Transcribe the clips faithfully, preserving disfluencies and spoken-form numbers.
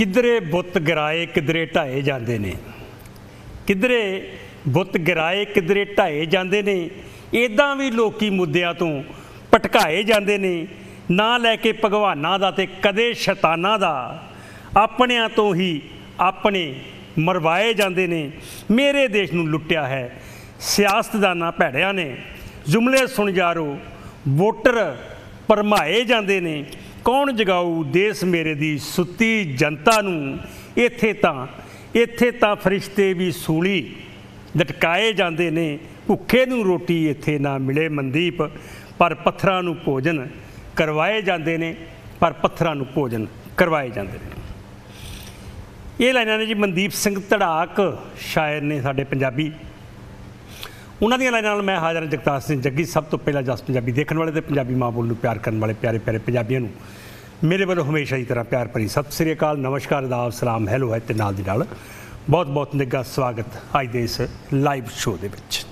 किधरे बुत गिराए किधरे ढाए जाते ने, किधरे बुत गिराए किधरे ढाए जाते ने। इदां भी लोकी मुद्दियां तो भटकाए जाते ने, ना लैके भगवानां दा ते कदे शैतानां दा, अपनियां तो ही अपने मरवाए जाते ने। मेरे देश नूं लुट्टिया है सियासतदानां भैड़ियां ने, जुमले सुन जारो वोटर भरमाए जाते ने। कौन जगाऊ देश मेरे दी सुती जनता नूं, इत्थे तां इत्थे तां फरिश्ते भी सूली लटकाए जाते ने। भुखे नूं रोटी इत्थे ना मिले मनदीप, पर पत्थरां नूं भोजन करवाए जाते ने, पर पत्थरां नूं भोजन करवाए जाते ने। ये लाइनां ने जी मनदीप सिंह धड़ाक शायर ने साडे पंजाबी। उन्हां दीयां लाइनां नाल मैं हाज़र जगतार सिंह जग्गी। सब तो पहला जस पंजाबी देखने वाले तो पंजाबी माँ बोल नूं प्यार करने वाले प्यारे प्यारे पंजाबियों नूं मेरे वालों हमेशा की तरह प्यार भरी सत श्री अकाल, नमस्कार, आदाब, सलाम, हैलो है ते नाल दी नाल बहुत बहुत निघा स्वागत अज दे इस लाइव शो दे विच।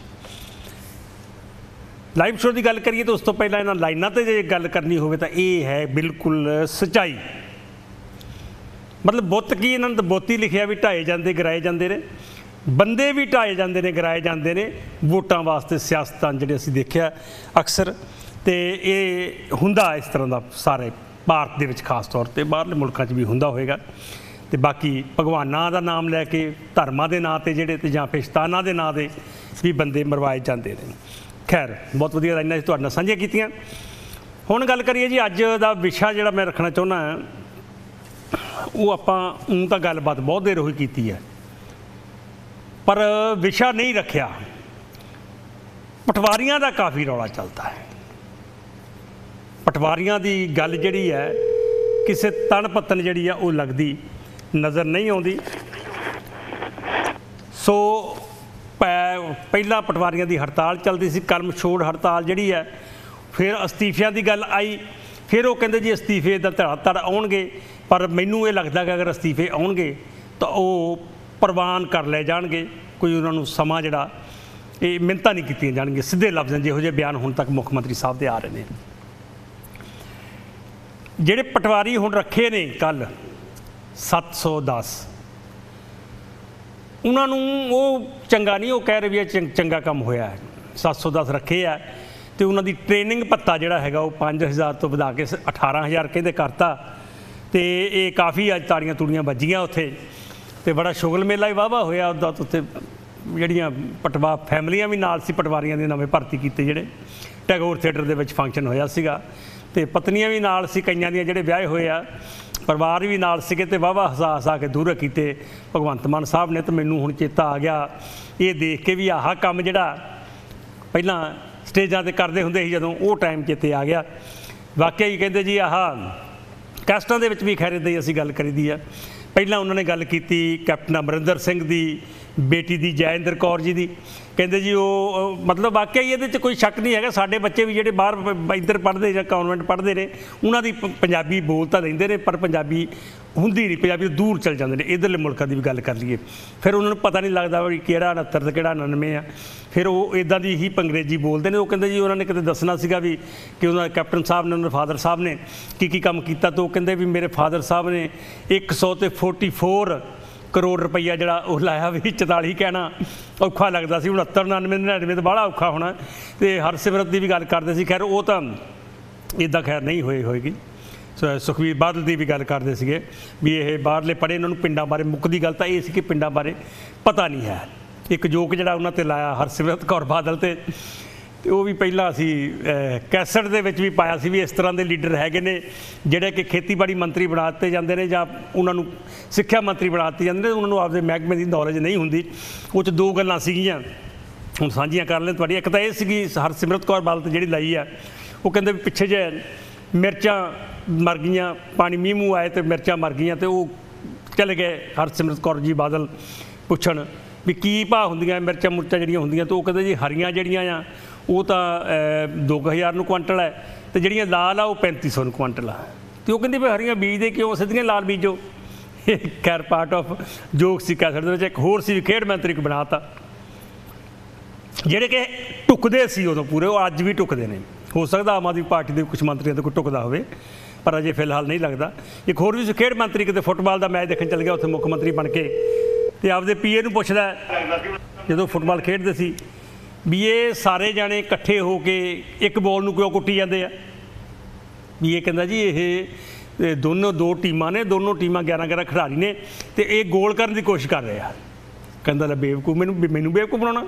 लाइव शो की गल करिए तो उस तो पहला इन्हां लाइनां ते जे गल करनी होवे तां ये है बिल्कुल सच्चाई। मतलब बुत की इन्हां ने बोती लिखिया भी ढाए जाते गिराए जाते ने, बंदे भी ढाए जाते हैं गिराए जाते हैं वोटां वास्ते। सियासतां जिहड़े असीं देखिया अक्सर, तो ये हुंदा इस तरह का सारे भारत दे विच, खास तौर पर बाहरले मुल्कां च भी हुंदा होएगा। तो बाकी भगवानां दा नाम लैके धर्मां दे नां ते जिहड़े ते जां फिर शैतानां दे नां ते भी बंदे मरवाए जाते हैं। खैर बहुत वधिया लाइनां तुहाडे नाल साझीआं कीतीआं। हुण गल करिए जी अज दा विशा जिहड़ा मैं रखना चाहुंदा वो आपां ऊं तां गलबात बहुत देर होई कीती है, पर विशा नहीं रखिया। पटवारियां दा काफ़ी रौला चलता है। पटवारियां दी गल जिहड़ी है किसी तन पत्तन जिहड़ी है वो लगती नज़र नहीं आउंदी। सो पहला पटवारियां दी हड़ताल चलती सी, कर्म छोड़ हड़ताल जिहड़ी है। फिर अस्तीफियां दी गल आई, फिर वो कहंदे जी अस्तीफे दा धड़ा धड़ आउणगे, पर मैनूं ये लगदा कि अगर अस्तीफे आउणगे तो वो प्रवान कर ले जाएंगे। कोई उन्होंने समा जड़ा ये मिन्नतां नहीं कीतियां जाणगियां, सीधे लफ्ज़ जिहो जिहे बयान हुण तक मुख मंत्री साहब दे आ रहे हैं। जिहड़े पटवारी हुण रखे ने कल सत्त सौ दस, उन्होंने वो चंगा नहीं, वो कह रहे भी चंग, चंगा काम होया है। सत्त सौ दस रखे है तो उन्होंने ट्रेनिंग भत्ता जिहड़ा हैगा वो पाँच हज़ार तो वधा के अठारह हज़ार कहते करता। तो ये काफ़ी अज ताड़ियां तूड़ियां बजियां उत्थे, तो बड़ा शुगल मेला ही वाहवा होया उदा। तो उत्थे जिहड़ियां पटवा फैमिलियां भी नाल सी, पटवारियां दे नवें भर्ती कीते जिहड़े टैगोर थिएटर दे विच फंक्शन होया सीगा, ते पत्नियां भी नाल सी, कईयां दियां जिहड़े विआहे होए आ परिवार भी नाल सीगे, ते वाहवा हसा हसा के दूर कीते भगवंत मान साहब ने। तो मैनूं हुण चेता आ गया ये देख के भी आह काम जिहड़ा पहिलां स्टेजां ते करदे हुंदे सी जदों, वो टाइम चेते आ गया। वाकई ही कहंदे जी आह कैस्टां दे विच भी खैर इदां ही असीं गल करी दी आ। पहला उन्होंने गल की कैप्टन अमरिंदर सिंह की बेटी की जैइंदर कौर जी की, कहते जी वो मतलब वाकई ये कोई शक नहीं है। साढ़े बच्चे भी जोड़े बाहर इधर पढ़ते या कॉन्वेंट पढ़ते हैं उन्होंने पंजाबी बोल तो लेंदे ने, पर पंजाबी हुंदी नहीं, पंजाबी दूर चल जाते हैं। इधरले मुल्कों की भी गल कर लीए, फिर उन्होंने पता नहीं लगता भी किहड़ा उनहत्तर तो किहड़ा उनानवे आ। फिर वो इदा की ही अंग्रेजी बोलते हैं। वो कहते जी उन्होंने कितने दसना सीगा भी कि उन्होंने कैप्टन साहब ने, उन्होंने फादर साहब ने की की काम किया। तो वो कहते भी मेरे फादर साहब ने एक सौ तो फोर्टी फोर करोड़ रुपया जड़ा वो लाया भी चौताली कहना औखा लगता सी। उनहत्तर उनानवे नड़िनवे तो बड़ा औखा होना। तो हरसिमरत की भी गल करते सी, खैर वो तो इदा खैर नहीं होए होएगी। सुखबीर बादल की भी गल करते थे भी ये बाहरले पढ़े, इन्होंने पिंडों बारे मुक्कदी गल तो ये सी कि पिंडों बारे पता नहीं है। एक जोक जड़ा उन्होंने लाया हरसिमरत कौर बादल ते, तो वो भी पहला असी कैसट दे विच भी पाया सी भी इस तरह के लीडर हैगे ने जिहड़े कि खेतीबाड़ी मंत्री बना दिते जांदे ने जां उन्होंने सिक्ख्या मंत्री बना दिते जांदे ने, उन्होंने आपदे महकमे की नॉलेज नहीं हुंदी। वो च दो गल्लां सीगियां हुण साझीआं कर लें तुहाडी। एक तां इह सीगी हरसिमरत कौर बादल ते जिहड़ी लाई आ, वो कहंदे भी पिछे जे मिर्चां मर गईयां, पानी मींह मूंह आए तो मिर्चां मर गईयां, तो वो चले गए हरसिमरत कौर जी बादल पुछण भी की भाव होंदियां मिर्चां मुर्चां जिहड़ियां होंदियां। तो वो कहंदे जी हरियां जिहड़ियां आ वो तो दो हज़ार नूं क्वांटल है, तो जिहड़ियां लाल आ वो पैंती सौ नूं क्वांटल आ। तो वो कहंदे भी हरियां बीजदे क्यों, सिद्धियां लाल बीजो। खैर पार्ट ऑफ जोक सी कैसट दे विच। एक होर सी खेड मंत्री को बनाता जिहड़े कि टुकदे सी उदों पूरे, वो अज भी टुकदे ने। हो सकता आम आदमी पार्टी के कुछ मंत्रियों तो कोई टुकदा होवे, पर अजे फिलहाल नहीं लगता। एक होर भी खेड मंत्री कितने फुटबाल का मैच देखने चल गया, उत्थे मुख मंत्री बन के ते आपदे पीए नूं पुछदा जदों फुटबाल खेडदे सी भी ये सारे जाने इकट्ठे हो के एक बॉल नूं क्यों कुट्टी जाते हैं। भी ये कहंदा जी ये दोनों दो टीमां ने, दोनों टीमां ग्यारह ग्यारह खिडारी ने ते ये गोल करने की कोशिश कर रहे हैं। कहंदा ला बेवकूफ, मैनू मैनू बेवकूफ बनाउणा,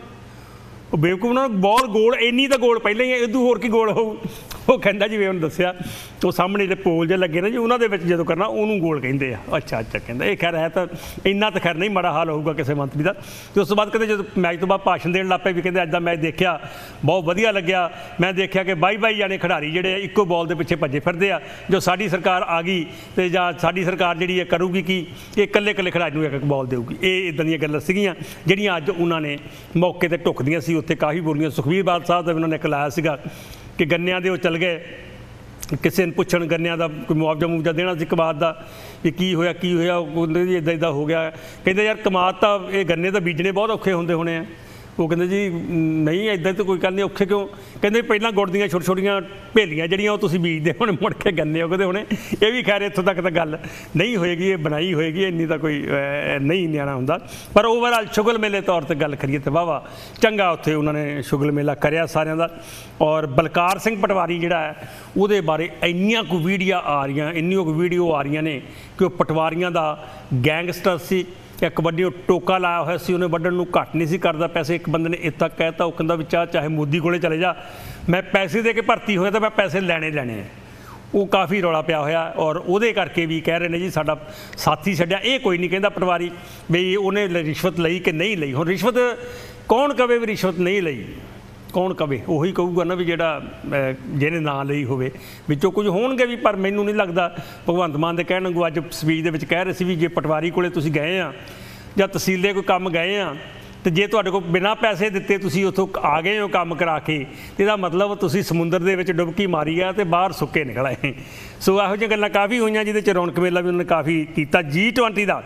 बेवकूफ बनाउणा, बॉल गोल इन्नी तो गोल पहले ही है, इदू होर की गोल होऊ। वो कहंदा जी उन्होंने दस्सिया तो सामने जो पोल जे लगे ना जी उन्होंने जो करना उन्होंने गोल कहते हैं। अच्छा अच्छा कहता ये खैर है तो इन्ना तो खैर नहीं माड़ा हाल होगा किसी मंत्री का। तो उस तो बाद कहते जो मैच तो बाद भाषण देने लग पे भी कहते अज का मैच देखा बहुत वधिया लग्या, मैं देखा कि बाई बाई जाने खिडारी जोड़े इक्को बॉल के पिछे भजे फिरते हैं, जो साड़ी सरकार आ गई तो जां साड़ी सरकार जी करूगी कि ये कल्ले कल्ले खिडारी को एक एक बॉल देगी। ये इदां दी गल्लां सीगियां जिहड़ियां अज उन्होंने मौके पर ढुकदियां सी, उत्थे काफ़ी बोलियां। सुखबीर बादल साहब का भी उन्होंने एक लाया सीगा कि गन्नियां दे वो चल गए, किसी ने पुछण गन्नियां दा कोई मुआवजा मुआवजा देना सी कमाद का भी की होया की होया, जी इदा इदा हो गया। कहते यार कमाद तो ये गन्ने तो बीजने बहुत औखे होंदे होने हैं। वो कहते जी नहीं इदा तो कोई गल नहीं, औखे क्यों? कहते पहला गुड़ दियां छोटी छोटियां भेलियां जड़ियां तुसीं बीजदे होने मुड़ के गन्ने उगदे होने। ये भी खैर इत्थों तक तो गल नहीं होएगी, ये बनाई होएगी, इन्नी तो कोई नहीं न्याणा हुंदा। पर ओवरऑल शुगल मेले तौर पर गल करिए तो वाह वाह चंगा उत्थे उन्होंने शुगल मेला करिया सारिਆਂ ਦਾ। और बलकार सिंह पटवारी जिहड़ा है ਉਹਦੇ बारे ਇੰਨੀਆਂ ਕੁ ਵੀਡੀਓ आ रही, ਇੰਨੀਆਂ ਕੁ ਵੀਡੀਓ आ रही ने कि ਉਹ पटवारियां ਦਾ गैंगस्टर ਸੀ। एक बड़ी टोका लाया हुआ सी, उन्हें वड्डण नूं घट नहीं सी करदा पैसे। एक बंदे ने इतना कहता, वो कहंदा भी चाह चाहे मोदी कोले चले जा, मैं पैसे दे के भर्ती होया तो मैं पैसे लैने लैने हैं। वो काफ़ी रौला पिया होया और उहदे करके भी कह रहे हैं जी साडा साथी छड्डिया। ये कोई नहीं कहंदा पटवारी भी उन्हें रिश्वत लई कि नहीं लई। हुण रिश्वत कौन कवे भी रिश्वत नहीं लई, कौन कवे? उही कहूगा ना भी जेड़ा जिहने ना लई होवे, विचों कुछ होणगे भी। पर मैनूं नहीं लगदा भगवंत मान दे कहण वांगू अज स्पीच दे विच कह रहे सी भी जे पटवारी कोले तुसीं गए आ जां तहसीले कोई काम गए आ तो जे तुहाडे कोल बिना पैसे दित्ते तुसीं उत्थों आ गए हो काम करा के, इहदा मतलब तुसीं समुंदर दे विच डुबकी मारी आ ते बाहर सुੱਕੇ निकल आए। सो इहो जिहियां गल्लां काफ़ी होईयां जिहदे च रौनक मेला भी उन्होंने काफ़ी कीता। जी ट्वेंटी दा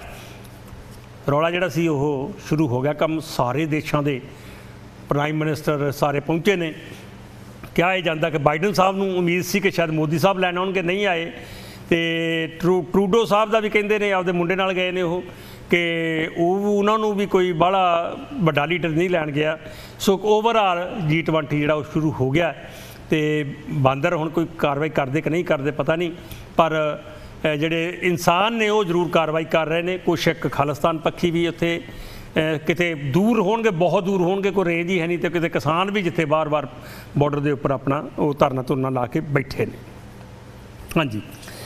रौला जिहड़ा सी ओह शुरू हो गया, काम सारे देशां दे प्राइम मिनिस्टर सारे पहुँचे ने। क्या यह जाता कि बाइडन साहब नूं उम्मीद सी कि शायद मोदी साहब लैन आउणगे, नहीं आए। तो ट्रू ट्रूडो साहब का भी कहते हैं आपदे मुंडे नाल गए ने वो कि उन्होंने भी कोई बड़ा बड़ा लीडर नहीं लैन गया। सो ओवरऑल जी ट्वेंटी जो शुरू हो गया तो बांदर हुण कोई कार्रवाई करते कि नहीं करते पता नहीं, पर जिहड़े इंसान ने वो जरूर कार्रवाई कर रहे हैं। कुछ एक खालिस्तान पक्षी भी उत्थे किते दूर होणगे, बहुत दूर होणगे, कोई रेंज ही है नहीं। तो किते किसान भी जिथे बार बार बॉर्डर के उपर अपना वो धरना धुरना ला के बैठे ने। हाँ जी,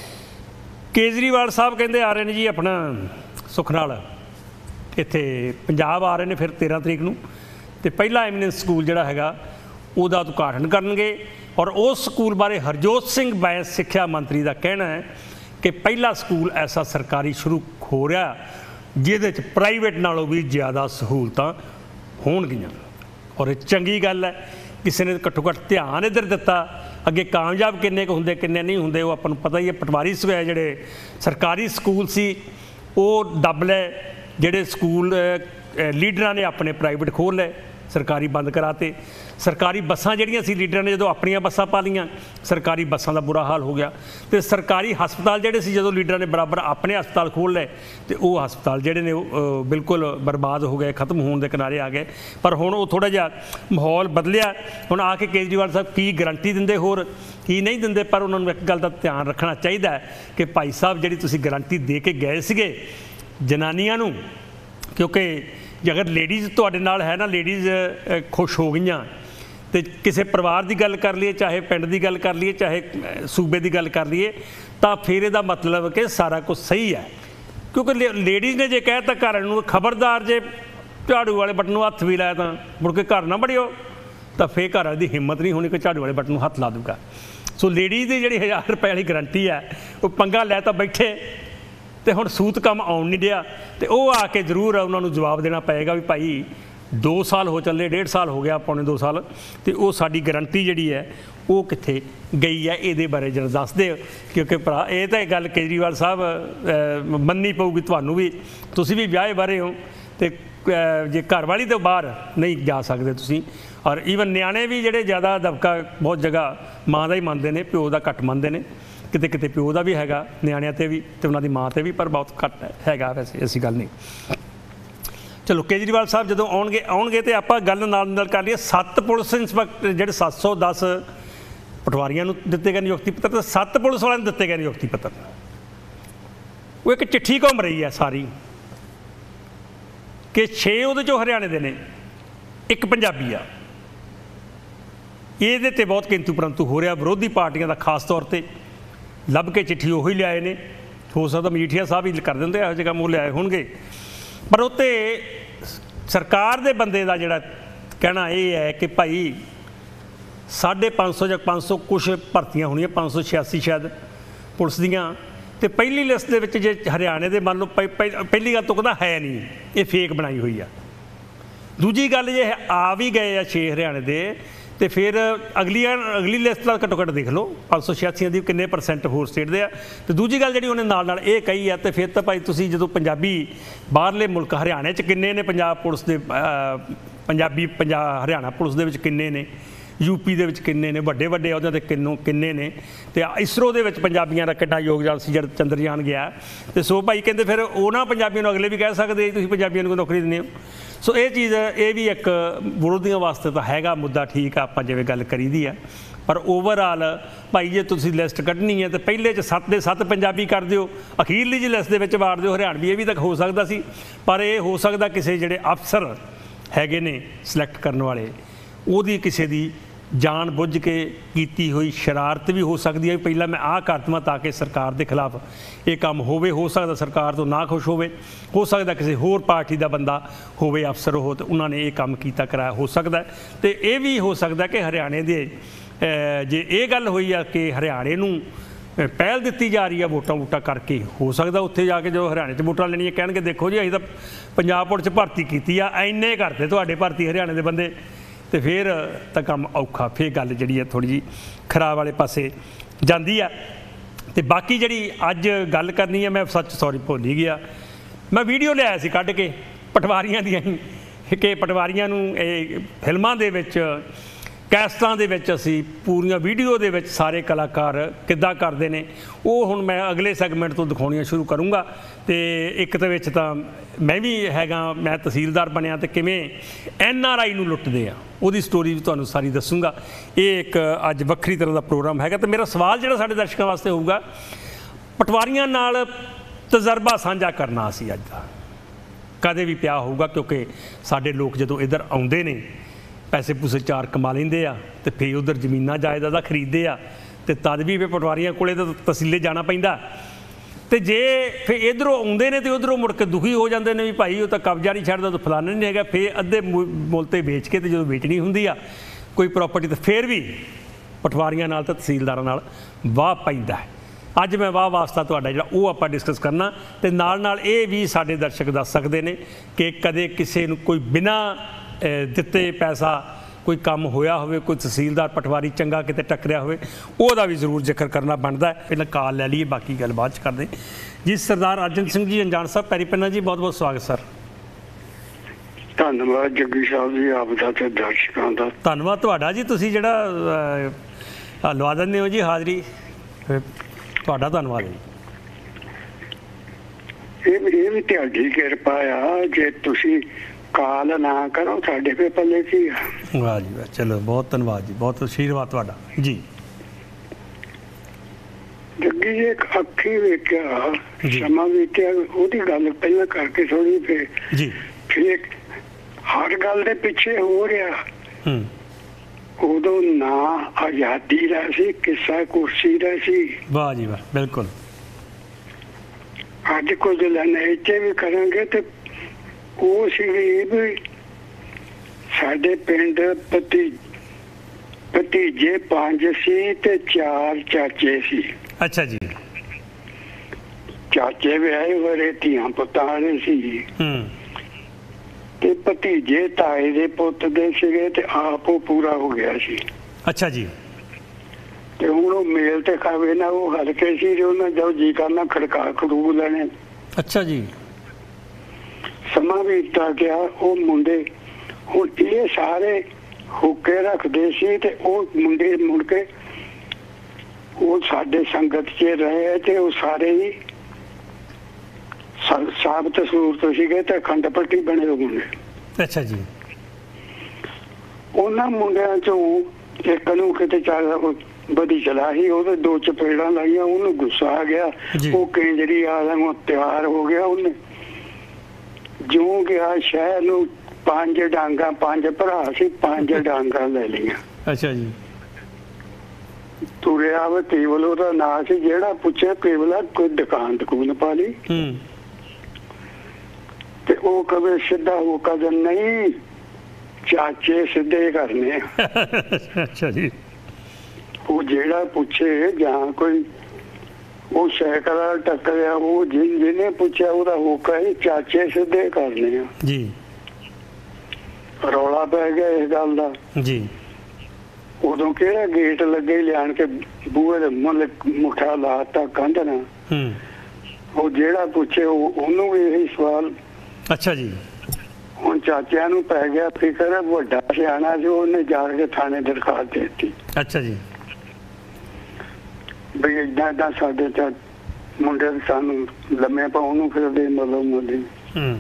केजरीवाल साहब कहते आ रहे हैं जी अपना सुख नाल इत्थे पंजाब आ रहे हैं फिर तेरह तरीक नूं, ते पहला एमिनेंस स्कूल जिहड़ा हैगा उहदा उद्घाटन करनगे। और उस स्कूल बारे हरजोत सिंह बैंस सिक्ख्या मंत्री का कहना है कि पहला स्कूल ऐसा सरकारी शुरू हो रहा जिहदे च प्राइवेट नालों भी ज़्यादा सहूलतां होणगियां। और ये चंगी गल है, किसी ने घट्टो घट्ट ध्यान इधर दिता। अगे कामयाब किन्ने क हुंदे किन्ने नहीं हुंदे वो आपां नूं पता ही है। पटवारी जिहड़े सरकारी स्कूल सी वो दब लै, जिहड़े स्कूल लीडरां ने अपने प्राइवेट खोल लै, सरकारी बंद कराते। सरकारी बसां जिहड़ियां सी लीडरां ने जदों अपनियां बसां पा लियां, सरकारी बसां का बुरा हाल हो गया। तो सरकारी हस्पताल जिहड़े सी जदों लीडरां ने बराबर अपने हस्पताल खोल लै तो वो हस्पताल जिहड़े ने बिल्कुल बर्बाद हो गए, खत्म होने के किनारे आ गए। पर हुण वो थोड़ा जिहा माहौल बदलिया। हुण आके केजरीवाल साहब की गारंटी दिंदे होर की नहीं दिंदे, पर उन्होंने एक गल का ध्यान रखना चाहिए कि भाई साहब जिहड़ी तुसीं गारंटी दे के गए सीगे जनानियां नूं, क्योंकि जे अगर लेडीज़ तुहाडे नाल है ना, लेडीज़ खुश हो गई तो किसी परिवार की गल कर लीए, चाहे पिंड की गल कर लीए, चाहे सूबे की गल कर लीए, तो फिर यदा मतलब कि सारा कुछ सही है। क्योंकि लेडीज़ ने जे कहता घर नूं खबरदार जे झाड़ू वाले बटन नूं हत्थ भी लाया तो मुड़ के घर ना बड़ियो, तो फिर घर वाले की हिम्मत नहीं होनी कि झाड़ू वाले बटन नूं हत्थ ला दूगा। सो लेडीज़ की जी हज़ार रुपए वाली गारंटी है वो पंगा लै तो बैठे तो हुण सूत काम आउण नहीं दिया। तो वह आके जरूर उन्होंने जवाब देना पएगा भी भाई दो साल हो चले, डेढ़ साल हो गया, पौने दो साल, तो वो साडी गारंटी जिहड़ी है वो कित्थे गई है, ये बारे जरा दस दे। क्योंकि भरा ये तो गल केजरीवाल साहब मननी पऊगी तुहानूं भी, तुसीं भी विआहे बारे हो, तो जे घर वाली तो बाहर नहीं जा सकते तुसीं। ਔਰ ਈਵਨ ਨਿਆਣੇ ਵੀ ਜਿਹੜੇ ਜ਼ਿਆਦਾ ਦਬਕਾ ਬਹੁਤ ਜਗ੍ਹਾ ਮਾਂ ਦਾ ਹੀ ਮੰਨਦੇ ਨੇ, ਪਿਓ ਦਾ ਘੱਟ ਮੰਨਦੇ ਨੇ। ਕਿਤੇ ਕਿਤੇ ਪਿਓ ਦਾ ਵੀ ਹੈਗਾ ਨਿਆਣਿਆਂ 'ਤੇ ਵੀ ਅਤੇ ਉਹਨਾਂ ਦੀ ਮਾਂ 'ਤੇ ਵੀ, ਪਰ ਬਹੁਤ ਘੱਟ ਹੈਗਾ ਵੈਸੇ, ਐਸੀ ਗੱਲ ਨਹੀਂ। ਚਲੋ ਕੇਜਰੀਵਾਲ ਸਾਹਿਬ ਜਦੋਂ ਆਉਣਗੇ ਆਉਣਗੇ ਤਾਂ ਆਪਾਂ ਗੱਲ ਨਾਲ ਨਾਲ ਕਰ ਲਈਏ। ਸੱਤ ਪੁਲਿਸ ਇੰਸਪੈਕਟਰ ਜਿਹੜੇ ਸੱਤ ਸੌ ਦਸ ਪਟਵਾਰੀਆਂ ਨੂੰ ਦਿੱਤੇ ਗਏ ਨਿਯੁਕਤੀ ਪੱਤਰ ਅਤੇ ਸੱਤ ਪੁਲਿਸ ਵਾਲਿਆਂ ਨੂੰ ਦਿੱਤੇ ਗਏ ਨਿਯੁਕਤੀ ਪੱਤਰ। ਉਹ ਇੱਕ ਚਿੱਠੀ ਘੁੰਮ ਰਹੀ ਹੈ ਸਾਰੀ ਕਿ ਛੇ ਉਹਦੇ 'ਚੋਂ ਹਰਿਆਣੇ ਦੇ ਨੇ, ਇੱਕ ਪੰਜਾਬੀ ਆ। ਇਹਦੇ 'ਤੇ ਬਹੁਤ ਕਿੰਤੂ ਪਰੰਤੂ ਹੋ ਰਿਹਾ ਵਿਰੋਧੀ ਪਾਰਟੀਆਂ ਦਾ, ਖਾਸ ਤੌਰ 'ਤੇ ਲੱਭ ਕੇ ਚਿੱਠੀ ਉਹੀ ਲਿਆਏ ਨੇ। ਹੋ ਸਕਦਾ ਮਜੀਠੀਆ ਸਾਹਿਬ ਹੀ ਕਰ ਦਿੰਦੇ, ਇਹੋ ਜਿਹੇ ਕੰਮ ਉਹ ਲਿਆਏ ਹੋਣਗੇ। ਪਰ ਉੱਤੇ ਸਰਕਾਰ ਦੇ ਬੰਦੇ ਦਾ ਜਿਹੜਾ ਕਹਿਣਾ ਇਹ ਹੈ ਕਿ ਭਾਈ ਸਾਢੇ ਪੰਜ ਸੌ ਜਾਂ ਪੰਜ ਸੌ ਕੁਛ ਭਰਤੀਆਂ ਹੋਣੀਆਂ, ਪੰਜ ਸੌ ਛਿਆਸੀ ਸ਼ਾਇਦ ਪੁਲਿਸ ਦੀਆਂ, ਅਤੇ ਪਹਿਲੀ ਲਿਸਟ ਦੇ ਵਿੱਚ ਜੇ ਹਰਿਆਣੇ ਦੇ ਮੰਨ ਲਓ ਪਹਿਲੀ ਗੱਲ ਤੋਂ ਕਹਿੰਦਾ ਹੈ ਨਹੀਂ, ਇਹ ਫੇਕ ਬਣਾਈ ਹੋਈ ਆ। ਦੂਜੀ ਗੱਲ ਜੇ ਆ ਵੀ ਗਏ ਆ ਛੇ ਹਰਿਆਣੇ ਦੇ, ਅਤੇ ਫਿਰ ਅਗਲੀਆਂ ਅਗਲੀ ਲਿਸਟ ਦਾ ਘੱਟੋ ਘੱਟ ਦੇਖ ਲਓ ਪੰਜ ਸੌ ਛਿਆਸੀਆਂ ਦੀ ਕਿੰਨੇ ਪਰਸੈਂਟ ਹੋਰ ਸਟੇਟ ਦੇ ਆ। ਅਤੇ ਦੂਜੀ ਗੱਲ ਜਿਹੜੀ ਉਹਨੇ ਨਾਲ ਨਾਲ ਇਹ ਕਹੀ ਆ, ਅਤੇ ਫਿਰ ਤਾਂ ਭਾਈ ਤੁਸੀਂ ਜਦੋਂ ਪੰਜਾਬੀ ਬਾਹਰਲੇ ਮੁਲਕ ਹਰਿਆਣੇ 'ਚ ਕਿੰਨੇ ਨੇ ਪੰਜਾਬ ਪੁਲਿਸ ਦੇ, ਪੰਜਾਬੀ ਪੰਜਾਬ ਹਰਿਆਣਾ ਪੁਲਿਸ ਦੇ ਵਿੱਚ ਕਿੰਨੇ ਨੇ, ਯੂਪੀ ਦੇ ਵਿੱਚ ਕਿੰਨੇ ਨੇ, ਵੱਡੇ ਵੱਡੇ ਅਹੁਦਿਆਂ 'ਤੇ ਕਿੰਨੋਂ ਕਿੰਨੇ ਨੇ, ਅਤੇ ਇਸਰੋ ਦੇ ਵਿੱਚ ਪੰਜਾਬੀਆਂ ਦਾ ਕਿੰਨਾ ਯੋਗਦਾਨ ਸੀ ਜਦ ਚੰਦਰਯਾਨ ਗਿਆ। ਅਤੇ ਸੋ ਭਾਈ ਕਹਿੰਦੇ ਫਿਰ ਉਹਨਾਂ ਪੰਜਾਬੀਆਂ ਨੂੰ ਅਗਲੇ ਵੀ ਕਹਿ ਸਕਦੇ ਤੁਸੀਂ ਪੰਜਾਬੀਆਂ ਨੂੰ ਕੋਈ ਨੌਕਰੀ ਦਿੰਦੇ ਹੋ। ਸੋ ਇਹ ਚੀਜ਼ ਇਹ ਵੀ ਇੱਕ ਵਿਰੋਧੀਆਂ ਵਾਸਤੇ ਤਾਂ ਹੈਗਾ ਮੁੱਦਾ, ਠੀਕ ਆ ਆਪਾਂ ਜਿਵੇਂ ਗੱਲ ਕਰੀਦੀ ਆ। ਪਰ ਓਵਰਆਲ ਭਾਈ ਜੇ ਤੁਸੀਂ ਲਿਸਟ ਕੱਢਣੀ ਹੈ ਤਾਂ ਪਹਿਲੇ 'ਚ ਸੱਤ ਦੇ ਸੱਤ ਪੰਜਾਬੀ ਕਰ ਦਿਓ, ਅਖੀਰਲੀ ਜੀ ਲਿਸਟ ਦੇ ਵਿੱਚ ਵਾੜ ਦਿਓ ਹਰਿਆਣਵੀ। ਇਹ ਵੀ ਤਾਂ ਹੋ ਸਕਦਾ ਸੀ, ਪਰ ਇਹ ਹੋ ਸਕਦਾ ਕਿਸੇ ਜਿਹੜੇ ਅਫਸਰ ਹੈਗੇ ਨੇ ਸਿਲੈਕਟ ਕਰਨ ਵਾਲੇ, ਉਹਦੀ ਕਿਸੇ ਦੀ ਜਾਣ ਬੁੱਝ ਕੇ ਕੀਤੀ ਹੋਈ ਸ਼ਰਾਰਤ ਵੀ ਹੋ ਸਕਦੀ ਹੈ। ਪਹਿਲਾਂ ਮੈਂ ਆਹ ਕਰ ਦੇਵਾਂ ਤਾਂ ਕਿ ਸਰਕਾਰ ਦੇ ਖਿਲਾਫ ਇਹ ਕੰਮ ਹੋਵੇ। ਹੋ ਸਕਦਾ ਸਰਕਾਰ ਤੋਂ ਨਾ ਖੁਸ਼ ਹੋਵੇ, ਹੋ ਸਕਦਾ ਕਿਸੇ ਹੋਰ ਪਾਰਟੀ ਦਾ ਬੰਦਾ ਹੋਵੇ ਅਫਸਰ ਉਹ, ਅਤੇ ਉਹਨਾਂ ਨੇ ਇਹ ਕੰਮ ਕੀਤਾ ਕਰਾਇਆ ਹੋ ਸਕਦਾ। ਅਤੇ ਇਹ ਵੀ ਹੋ ਸਕਦਾ ਕਿ ਹਰਿਆਣੇ ਦੇ ਜੇ ਇਹ ਗੱਲ ਹੋਈ ਆ ਕਿ ਹਰਿਆਣੇ ਨੂੰ ਪਹਿਲ ਦਿੱਤੀ ਜਾ ਰਹੀ ਆ ਵੋਟਾਂ ਵੋਟਾਂ ਕਰਕੇ, ਹੋ ਸਕਦਾ ਉੱਥੇ ਜਾ ਕੇ ਜੋ ਹਰਿਆਣੇ 'ਚ ਵੋਟਾਂ ਲੈਣੀਆਂ ਕਹਿਣਗੇ ਦੇਖੋ ਜੀ ਅਸੀਂ ਤਾਂ ਪੰਜਾਬ ਪੁਲਿਸ 'ਚ ਭਰਤੀ ਕੀਤੀ ਆ, ਇੰਨੇ ਕਰਦੇ ਤੁਹਾਡੇ ਭਰਤੀ ਹਰਿਆਣੇ ਦੇ ਬੰਦੇ, ਅਤੇ ਫਿਰ ਤਾਂ ਕੰਮ ਔਖਾ, ਫਿਰ ਗੱਲ ਜਿਹੜੀ ਹੈ ਥੋੜ੍ਹੀ ਜਿਹੀ ਖਰਾਬ ਵਾਲੇ ਪਾਸੇ ਜਾਂਦੀ ਆ। ਅਤੇ ਬਾਕੀ ਜਿਹੜੀ ਅੱਜ ਗੱਲ ਕਰਨੀ ਹੈ, ਮੈਂ ਸੱਚ ਸੌਰੀ ਭੁੱਲ ਹੀ ਗਿਆ, ਮੈਂ ਵੀਡੀਓ ਲਿਆਇਆ ਸੀ ਕੱਢ ਕੇ ਪਟਵਾਰੀਆਂ ਦੀਆਂ ਹੀ, ਕਿ ਪਟਵਾਰੀਆਂ ਨੂੰ ਇਹ ਫਿਲਮਾਂ ਦੇ ਵਿੱਚ, ਕੈਸਟਾਂ ਦੇ ਵਿੱਚ ਅਸੀਂ ਪੂਰੀਆਂ ਵੀਡੀਓ ਦੇ ਵਿੱਚ ਸਾਰੇ ਕਲਾਕਾਰ ਕਿੱਦਾਂ ਕਰਦੇ ਨੇ, ਉਹ ਹੁਣ ਮੈਂ ਅਗਲੇ ਸੈਗਮੈਂਟ ਤੋਂ ਦਿਖਾਉਣੀਆਂ ਸ਼ੁਰੂ ਕਰੂੰਗਾ। ਅਤੇ ਇੱਕ ਦੇ ਵਿੱਚ ਤਾਂ ਮੈਂ ਵੀ ਹੈਗਾ, ਮੈਂ ਤਹਿਸੀਲਦਾਰ ਬਣਿਆ ਅਤੇ ਕਿਵੇਂ ਐਨ ਆਰ ਆਈ ਨੂੰ ਲੁੱਟਦੇ ਆ, ਉਹਦੀ ਸਟੋਰੀ ਵੀ ਤੁਹਾਨੂੰ ਸਾਰੀ ਦੱਸੂੰਗਾ। ਇਹ ਇੱਕ ਅੱਜ ਵੱਖਰੀ ਤਰ੍ਹਾਂ ਦਾ ਪ੍ਰੋਗਰਾਮ ਹੈਗਾ। ਅਤੇ ਮੇਰਾ ਸਵਾਲ ਜਿਹੜਾ ਸਾਡੇ ਦਰਸ਼ਕਾਂ ਵਾਸਤੇ ਹੋਊਗਾ, ਪਟਵਾਰੀਆਂ ਨਾਲ ਤਜਰਬਾ ਸਾਂਝਾ ਕਰਨਾ ਅਸੀਂ ਅੱਜ ਦਾ ਕਦੇ ਵੀ ਪਿਆ ਹੋਊਗਾ, ਕਿਉਂਕਿ ਸਾਡੇ ਲੋਕ ਜਦੋਂ ਇੱਧਰ ਆਉਂਦੇ ਨੇ ਪੈਸੇ ਪੂਸੇ ਚਾਰ ਕਮਾ ਲੈਂਦੇ ਆ, ਅਤੇ ਫਿਰ ਉੱਧਰ ਜ਼ਮੀਨਾਂ ਜਾਇਦਾਦਾਂ ਖਰੀਦਦੇ ਆ, ਅਤੇ ਤਦ ਵੀ ਫਿਰ ਪਟਵਾਰੀਆਂ ਕੋਲੇ ਤਾਂ ਤਹਿਸੀਲੇ ਜਾਣਾ ਪੈਂਦਾ। ਅਤੇ ਜੇ ਫਿਰ ਇੱਧਰੋਂ ਆਉਂਦੇ ਨੇ ਅਤੇ ਉੱਧਰੋਂ ਮੁੜ ਕੇ ਦੁਖੀ ਹੋ ਜਾਂਦੇ ਨੇ ਵੀ ਭਾਈ ਉਹ ਤਾਂ ਕਬਜ਼ਾ ਨਹੀਂ ਛੱਡਦਾ, ਤਾਂ ਫਲਾਣਾ ਨਹੀਂ ਹੈਗਾ, ਫਿਰ ਅੱਧੇ ਮੁੱਲ 'ਤੇ ਵੇਚ ਕੇ, ਅਤੇ ਜਦੋਂ ਵੇਚਣੀ ਹੁੰਦੀ ਆ ਕੋਈ ਪ੍ਰਾਪਰਟੀ, ਤਾਂ ਫਿਰ ਵੀ ਪਟਵਾਰੀਆਂ ਨਾਲ ਤਾਂ ਤਹਿਸੀਲਦਾਰਾਂ ਨਾਲ ਵਾਹ ਪੈਂਦਾ ਹੈ। ਅੱਜ ਮੈਂ ਵਾਹ ਵਾਸਤਾ ਤੁਹਾਡਾ ਜਿਹੜਾ ਉਹ ਆਪਾਂ ਡਿਸਕਸ ਕਰਨਾ, ਅਤੇ ਨਾਲ ਨਾਲ ਇਹ ਵੀ ਸਾਡੇ ਦਰਸ਼ਕ ਦੱਸ ਸਕਦੇ ਨੇ ਕਿ ਕਦੇ ਕਿਸੇ ਨੂੰ ਕੋਈ ਬਿਨਾਂ ਦਿੱਤੇ ਪੈਸਾ ਕੋਈ ਕੰਮ ਹੋਇਆ ਹੋਵੇ, ਕੋਈ ਤਹਿਸੀਲਦਾਰ ਪਟਵਾਰੀ ਚੰਗਾ ਕਿਤੇ ਟੱਕਰਿਆ ਹੋਵੇ, ਉਹਦਾ ਵੀ ਜ਼ਰੂਰ ਜ਼ਿਕਰ ਕਰਨਾ ਬਣਦਾ। ਪਹਿਲਾਂ ਕਾਲ ਲੈ ਲਈਏ, ਬਾਕੀ ਗੱਲ ਬਾਅਦ 'ਚ ਕਰਦੇ ਜੀ। ਸਰਦਾਰ ਅਰਜਨ ਸਿੰਘ ਜੀ ਅਨਜਾਨ ਸਾਹਿਬ, ਪੈਰੀ ਪੈਨਾ ਜੀ, ਬਹੁਤ ਬਹੁਤ ਸਵਾਗਤ ਸਰ। ਧੰਨਵਾਦ ਜੱਗੀ ਸਾਹਿਬ ਜੀ, ਆਪ ਦਾ ਤੇ ਦਰਸ਼ਕਾਂ ਦਾ ਧੰਨਵਾਦ ਤੁਹਾਡਾ ਜੀ। ਤੁਸੀਂ ਜਿਹੜਾ ਲਵਾ ਦਿੰਦੇ ਹੋ ਜੀ ਹਾਜ਼ਰੀ, ਤੁਹਾਡਾ ਧੰਨਵਾਦ ਜੀ। ਇਹ ਇਹ ਵੀ ਤੁਹਾਡੀ ਕਿਰਪਾ ਆ, ਜੇ ਤੁਸੀਂ ਕਾਲ ਨਾ ਕਰੋ ਸਾਡੇ ਪੇ ਪੱਲੇ ਕੀ ਆ। ਵਾਹ ਜੀ ਵਾਹ, ਚਲੋ ਬਹੁਤ ਧੰਨਵਾਦ ਜੀ, ਬਹੁਤ ਆਸ਼ੀਰਵਾਦ ਤੁਹਾਡਾ ਜੀ। ਜੱਗੀ ਜੀ ਇੱਕ ਅੱਖੀ ਵੇਖਿਆ ਸਮਾਂ ਬੀਤਿਆ, ਉਹਦੀ ਗੱਲ ਪਹਿਲਾਂ ਕਰਕੇ ਥੋੜੀ ਫੇ ਜੀ, ਫਿਰ ਹਰ ਗੱਲ ਦੇ ਪਿੱਛੇ ਹੋ ਰਿਹਾ। ਹੂੰ, ਉਦੋਂ ਨਾ ਆਜ਼ਾਦੀ ਦਾ ਸੀ, ਕਿੱਸਾ ਕੁਰਸੀ ਦਾ ਸੀ। ਵਾਹ ਜੀ ਵਾਹ, ਬਿਲਕੁਲ। ਅੱਜ ਕੁਝ ਲੈਣੇ ਵੀ ਕਰਾਂਗੇ ਤੇ ਉਹ ਸੀਗੀ ਵੀ ਸਾਡੇ ਪਿੰਡ ਭਤੀ ਭਤੀਜੇ ਪੰਜ ਸੀ ਤੇ ਚਾਰ ਚਾਚੇ ਸੀ। ਅੱਛਾ ਜੀ। ਚਾਚੇ ਵਿਆਹੇ ਹੋਏ, ਧੀਆਂ ਪੁੱਤਾਂ ਵਾਲੇ ਸੀ, ਹੂੰ, ਤੇ ਭਤੀਜੇ ਤਾਏ ਦੇ ਪੁੱਤ ਦੇ ਸੀਗੇ, ਤੇ ਆਪ ਉਹ ਪੂਰਾ ਹੋ ਗਿਆ ਸੀ। ਅੱਛਾ ਜੀ। ਤੇ ਹੁਣ ਉਹ ਮੇਲ ਤੇ ਖਾਵੇ ਨਾ, ਉਹ ਹਲਕੇ ਸੀ, ਤੇ ਉਹਨਾਂ ਜੋ ਜੀ ਕਰਨਾ ਖੜਕਾ ਖੜੂ ਲੈਣੇ। ਅੱਛਾ ਜੀ। ਸਮਾਂ ਬੀਤਦਾ ਗਿਆ, ਉਹ ਮੁੰਡੇ ਹੁਣ ਇਹ ਸਾਰੇ ਹੁੱਕੇ ਰੱਖਦੇ ਸੀ ਤੇ ਉਹ ਮੁੰਡੇ ਮੁੜ ਕੇ ਉਹ ਸਾਡੇ ਸੰਗਤ 'ਚ ਰਹੇ ਤੇ ਉਹ ਸਾਰੇ ਹੀ ਸਾ- ਸਾਬਤ ਸੂਰਤ ਸੀਗੇ ਤੇ ਅਖੰਡ ਪੱਟੀ ਬਣੇ ਹੋਏ ਮੁੰਡੇ। ਅੱਛਾ ਜੀ। ਉਹਨਾਂ ਮੁੰਡਿਆਂ ਚੋਂ ਇੱਕ ਨੂੰ ਕਿਤੇ ਚੱਲ ਬਦੀ ਚਲਾ ਸੀ, ਉਹਦੇ ਦੋ ਚਪੇੜਾਂ ਲਾਈਆਂ, ਉਹਨੂੰ ਗੁੱਸਾ ਆ ਗਿਆ, ਜੀ। ਉਹ ਕੇਂਜਰੀ ਆਲਮ ਤਿਆਰ ਹੋ ਗਿਆ। ਉਹਨੇ ਜਿਉਂ ਗਿਆ ਸ਼ਹਿਰ ਨੂੰ, ਪੰਜ ਡਾਂਗਾ, ਪੰਜ ਭਰਾ ਸੀ, ਪੰਜ ਡਾਂਗਾ ਲੈ ਲਈਆਂ। ਅੱਛਾ ਜੀ। ਤੁਰਿਆ ਵਾ ਕੇਵਲ, ਉਹਦਾ ਨਾਂ ਸੀ। ਜਿਹੜਾ ਪੁੱਛਿਆ ਕੇਵਲਾ ਕੋਈ ਦੁਕਾਨ ਦੁਕਾਨ ਪਾ ਲਈ ਹੂੰ। ਤੇ ਉਹ ਕਵੇ ਸਿੱਧਾ ਹੋ ਕਦਮ ਨਹੀਂ, ਚਾਚੇ ਸਿੱਧੇ ਕਰਨੇ ਆ। ਅੱਛਾ ਜੀ। ਉਹ ਜਿਹੜਾ ਪੁੱਛੇ ਜਾਂ ਕੋਈ ਉਹ ਸਾਈਕਲ ਵਾਲਾ ਟੱਕਰਿਆ, ਉਹ ਜਿ- ਜਿਹਨੇ ਪੁੱਛਿਆ ਉਹਦਾ ਹੋਕਾ ਹੀ ਚਾਚੇ ਸਿੱਧੇ ਕਰਨੇ ਆ। ਜੀ ਰੌਲਾ ਪੈ ਗਿਆ ਇਸ ਗੱਲ ਦਾ। ਜੀ। ਉਦੋਂ ਕਿਹੜਾ ਗੇਟ ਲੱਗੇ, ਲਿਆਣ ਕੇ ਬੂਹੇ ਦੇ ਮੁੱਲ ਮੁੱਠਾ ਲਾਤਾ ਕੰਧ ਨਾਲ। ਹੂੰ। ਉਹ ਜਿਹੜਾ ਪੁੱਛੇ ਉਹ ਉਹਨੂੰ ਵੀ ਇਹੀ ਸਵਾਲ। ਅੱਛਾ ਜੀ। ਹੁਣ ਚਾਚਿਆਂ ਨੂੰ ਪੈ ਗਿਆ ਫਿਕਰ, ਵੱਡਾ ਸਿਆਣਾ ਸੀ, ਉਹਨੇ ਜਾ ਕੇ ਥਾਣੇ ਦਰਖਾਸਤ ਦੇ ਦਿੱਤੀ ਅੱਛਾ ਜੀ। ਬਈ ਏਦਾਂ ਏਦਾਂ ਸਾਡੇ ਤਾਂ ਮੁੰਡੇ ਸਾਨੂੰ ਲੰਮੇ ਪਾਉਣ ਨੂੰ ਫਿਰਦੇ ਮਤਲਬ ਮੁੰਡੇ। ਹੂੰ।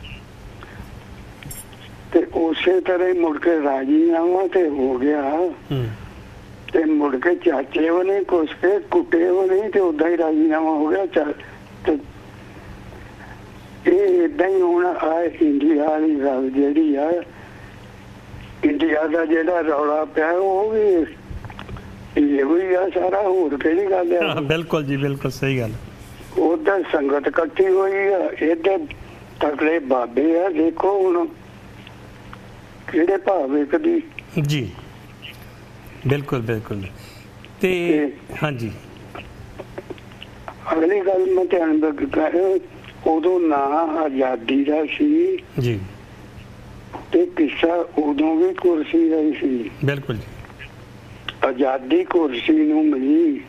ਤੇ ਉਸੇ ਤਰ੍ਹਾਂ ਹੀ ਮੁੜ ਕੇ ਰਾਜੀਨਾਮਾ ਤੇ ਹੋ ਗਿਆ। ਹੂੰ। ਤੇ ਮੁੜ ਕੇ ਚਾਚੇ ਉਹਨੇ ਕੁਛ ਕੇ ਕੁੱਟੇ ਉਹਨੇ ਤੇ ਉਦਾਂ ਹੀ ਰਾਜੀਨਾਮਾ ਹੋ ਗਿਆ। ਚੱਲ ਤੇ ਇਹ ਏਦਾਂ ਹੀ ਹੁਣ ਆ ਇੰਡੀਆ ਵਾਲੀ ਗੱਲ ਜਿਹੜੀ ਆ, ਇੰਡੀਆ ਦਾ ਜਿਹੜਾ ਰੌਲਾ ਪਿਆ ਉਹ ਵੀ ਇਹੋ ਹੀ ਆ ਸਾਰਾ, ਹੋਰ ਕਿਹੜੀ ਗੱਲ ਆ। ਹਾਂ, ਬਿਲਕੁਲ ਜੀ, ਬਿਲਕੁਲ ਸਹੀ ਗੱਲ। ਉਧਰ ਸੰਗਤ ਇਕੱਠੀ ਹੋਈ ਆ, ਇੱਧਰ ਤਕੜੇ ਬਾਬੇ ਆ। ਦੇਖੋ ਹੁਣ ਕਿਹੜੇ ਭਾਵ ਵੇਖਦੀ। ਜੀ ਬਿਲਕੁਲ ਬਿਲਕੁਲ। ਤੇ ਹਾਂਜੀ, ਅਗਲੀ ਗੱਲ ਮੈਂ ਧਿਆਨ ਰੱਖਾਂ, ਉਦੋਂ ਨਾ ਆਜ਼ਾਦੀ ਦਾ ਸੀ ਜੀ, ਤੇ ਕਿੱਸਾ ਉਦੋਂ ਵੀ ਕੁਰਸੀ ਦਾ ਹੀ ਸੀ। ਬਿਲਕੁਲ ਜੀ। ਆਜ਼ਾਦੀ ਕੁਰਸੀ ਨੂੰ ਮਿਲੀ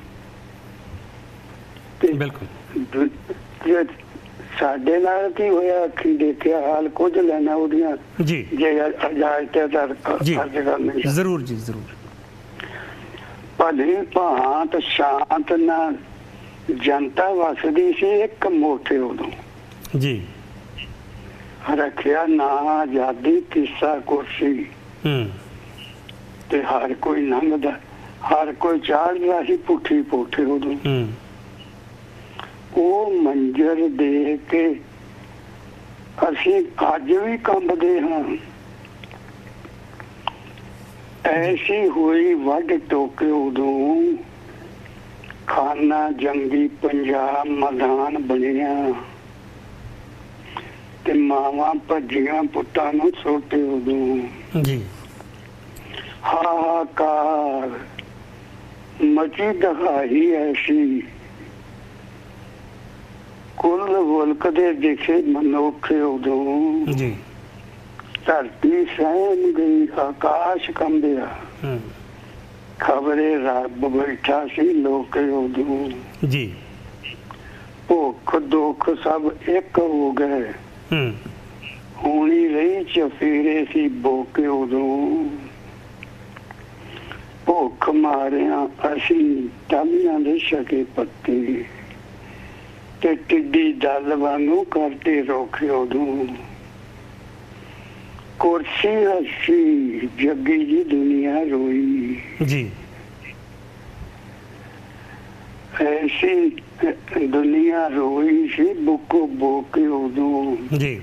ਤੇ ਬਿਲਕੁਲ। ਜੇ ਸਾਡੇ ਨਾਲ ਕੀ ਹੋਇਆ, ਅੱਖੀ ਦੇਖਿਆ ਹਾਲ, ਕੁਝ ਲੈਣਾ ਉਹਦੀਆਂ ਜੀ ਜੇ ਇਜਾਜ਼ਤ ਜੀ, ਕਰਨੀ। ਜ਼ਰੂਰ ਜੀ ਜ਼ਰੂਰ। ਭਲੀ ਭਾਂਤ ਸ਼ਾਂਤ ਨਾਲ ਜਨਤਾ ਵਸਦੀ ਸੀ ਇੱਕ ਮੋਠੇ ਉਦੋਂ। ਜੀ। ਰੱਖਿਆ ਨਾ ਆਜ਼ਾਦੀ ਕਿੱਸਾ ਕੁਰਸੀ ਹੂੰ। ਤੇ ਹਰ ਕੋਈ ਲੰਘਦਾ, ਹਰ ਕੋਈ ਚਾੜਦਾ ਸੀ ਪੁੱਠੀ ਪੋਠੇ ਉਦੋਂ। ਹੂੰ। ਉਹ ਮੰਜ਼ਰ ਦੇਖ ਕੇ ਅਸੀਂ ਅੱਜ ਵੀ ਕੰਬਦੇ ਹਾਂ। ਐਸੀ ਹੋਈ ਵੱਢ ਟੋਕੇ ਉਦੋਂ, ਖਾਨਾ ਜੰਗੀ ਪੰਜਾਬ ਮੈਦਾਨ ਬਣਿਆ ਤੇ ਮਾਵਾਂ ਭੱਜੀਆਂ ਪੁੱਤਾਂ ਨੂੰ ਸੋਟੇ ਉਦੋਂ। ਜੀ। ਹਾਹਾਕਾਰ ਮਚੀ ਦਹਾਈ ਐਸੀ, ਕੁੱਲ ਮੁਲਕ ਦੇ ਦੇਖੇ ਮਨੋਖੇ ਉਦੋਂ। ਜੀ। ਧਰਤੀ ਸਹਿਮ ਗਈ, ਆਕਾਸ਼ ਕੰਬਿਆ, ਹੂੰ। ਖਬਰੇ ਰੱਬ ਬੈਠਾ ਸੀ ਲੋਕੇ ਉਦੋਂ। ਜੀ। ਭੁੱਖ ਦੁੱਖ ਸਭ ਇੱਕ ਹੋ ਗਏ, ਹੂੰ। ਹੋਣੀ ਰਹੀ ਚਫੇਰੇ ਸੀ ਬੋਕੇ ਉਦੋਂ। ਭੁੱਖ ਮਾਰਿਆ ਅਸੀਂ ਟਾਹਲੀਆਂ ਦੇ ਛਕੇ ਪੱਤੇ, ਤੇ ਟਿੱਡੀ ਦਲ ਵਾਂਗੂ ਕਰਦੇ ਰੋਕੇ ਉਦੋਂ। ਕੁਰਸੀ ਹੱਸੀ ਜੱਗੀ ਜੀ ਦੁਨੀਆ ਰੋਈ, ਜੀ। ਐਸੀ ਦੁਨੀਆ ਰੋਈ ਸੀ ਬੁੱਕੋ ਬੋਕੇ ਉਦੋਂ। ਜੀ।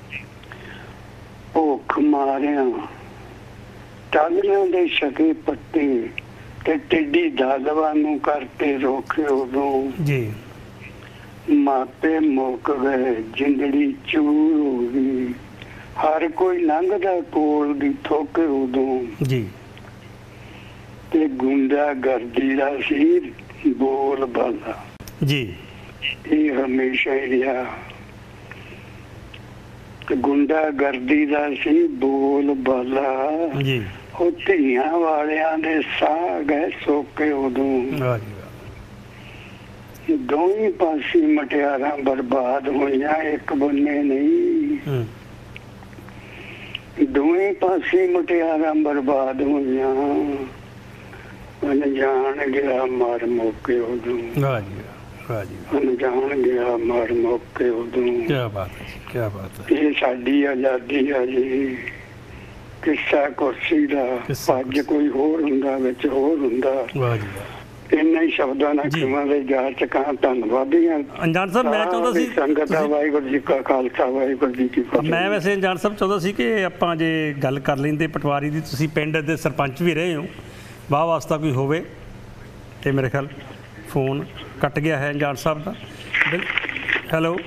ਭੁੱਖ ਮਾਰਿਆ ਟਾਹਲੀਆਂ ਦੇ ਛਕੇ ਪੱਤੇ, ਤੇ ਟਿੱਡੀ ਦਲ ਵਾਂਗੂ ਕਰਦੇ ਰੋਕੇ ਉਦੋਂ। ਜੀ। ਮਾਪੇ ਮੁੱਕ ਗਏ, ਜਿੰਦੜੀ ਚੂਰ ਹੋ ਗਈ, ਹਰ ਕੋਈ ਲੰਘਦਾ ਕੋਲ ਦੀ ਥੋਕੇ ਉਦੋਂ। ਜੀ। ਤੇ ਗੁੰਡਾ ਗਰਦੀ ਦਾ ਸੀ ਬੋਲ ਬਾਲਾ। ਜੀ। ਇਹ ਹਮੇਸ਼ਾ ਹੀ ਰਿਹਾ। ਤੇ ਗੁੰਡਾ ਗਰਦੀ ਦਾ ਸੀ ਬੋਲ ਬਾਲਾ। ਜੀ। ਉਹ ਧੀਆਂ ਵਾਲਿਆਂ ਦੇ ਸਾਹ ਗਏ ਸੋਕੇ ਉਦੋਂ। ਵਾਹ ਜੀ ਵਾਹ। ਦੋਵੇਂ ਪਾਸੇ ਮਟਿਆਰਾਂ ਬਰਬਾਦ ਹੋਈਆਂ, ਇੱਕ ਬੰਨੇ ਨਹੀਂ। ਹੂੰ। ਦੋਵੇਂ ਪਾਸੇ ਮੁਟਿਆਰਾਂ ਬਰਬਾਦ ਹੋਈਆਂ, ਅਣਜਾਣ ਗਿਆ ਮਰ ਮੌਕੇ ਉਦੋਂ। ਵਾਹ ਜੀ ਵਾਹ ਜੀ, ਅਣਜਾਣ ਗਿਆ ਮਰ ਮੌਕੇ ਉਦੋਂ। ਕੀ ਬਾਤ ਹੈ ਜੀ, ਕੀ ਬਾਤ ਹੈ। ਇਹ ਸਾਡੀ ਆਜ਼ਾਦੀ ਆ ਜੀ, ਕਿੱਸਾ ਕੁਰਸੀ ਦਾ। ਅੱਜ ਕੋਈ ਹੋਰ ਹੁੰਦਾ, ਵਿੱਚ ਹੋਰ ਹੁੰਦਾ। ਵਾਹ ਜੀ ਵਾਹ। ਇੰਨਾ ਹੀ ਸ਼ਬਦਾਂ ਨਾਲ ਕਿਵੇਂ ਦੇ ਜਾ ਚੁੱਕਾ। ਧੰਨਵਾਦੀ ਹਾਂ ਅਣਜਾਣ ਸਾਹਿਬ। ਮੈਂ ਚਾਹੁੰਦਾ ਸੀ ਸੰਗਤ ਦਾ ਵਾਹਿਗੁਰੂ ਜੀ ਕਾ ਖਾਲਸਾ ਵਾਹਿਗੁਰੂ ਜੀ ਕੀ ਫਤਿਹ। ਮੈਂ ਵੈਸੇ ਅਣਜਾਣ ਸਾਹਿਬ ਚਾਹੁੰਦਾ ਸੀ ਕਿ ਆਪਾਂ ਜੇ ਗੱਲ ਕਰ ਲੈਂਦੇ ਪਟਵਾਰੀ ਦੀ, ਤੁਸੀਂ ਪਿੰਡ ਦੇ ਸਰਪੰਚ ਵੀ ਰਹੇ ਹੋ, ਵਾਹ ਵਾਸਤਾ ਕੋਈ ਹੋਵੇ। ਤੇ ਮੇਰੇ ਖਿਆਲ ਫੋਨ ਕੱਟ ਗਿਆ ਹੈ ਅਣਜਾਣ ਸਾਹਿਬ ਦਾ। ਹੈਲੋ,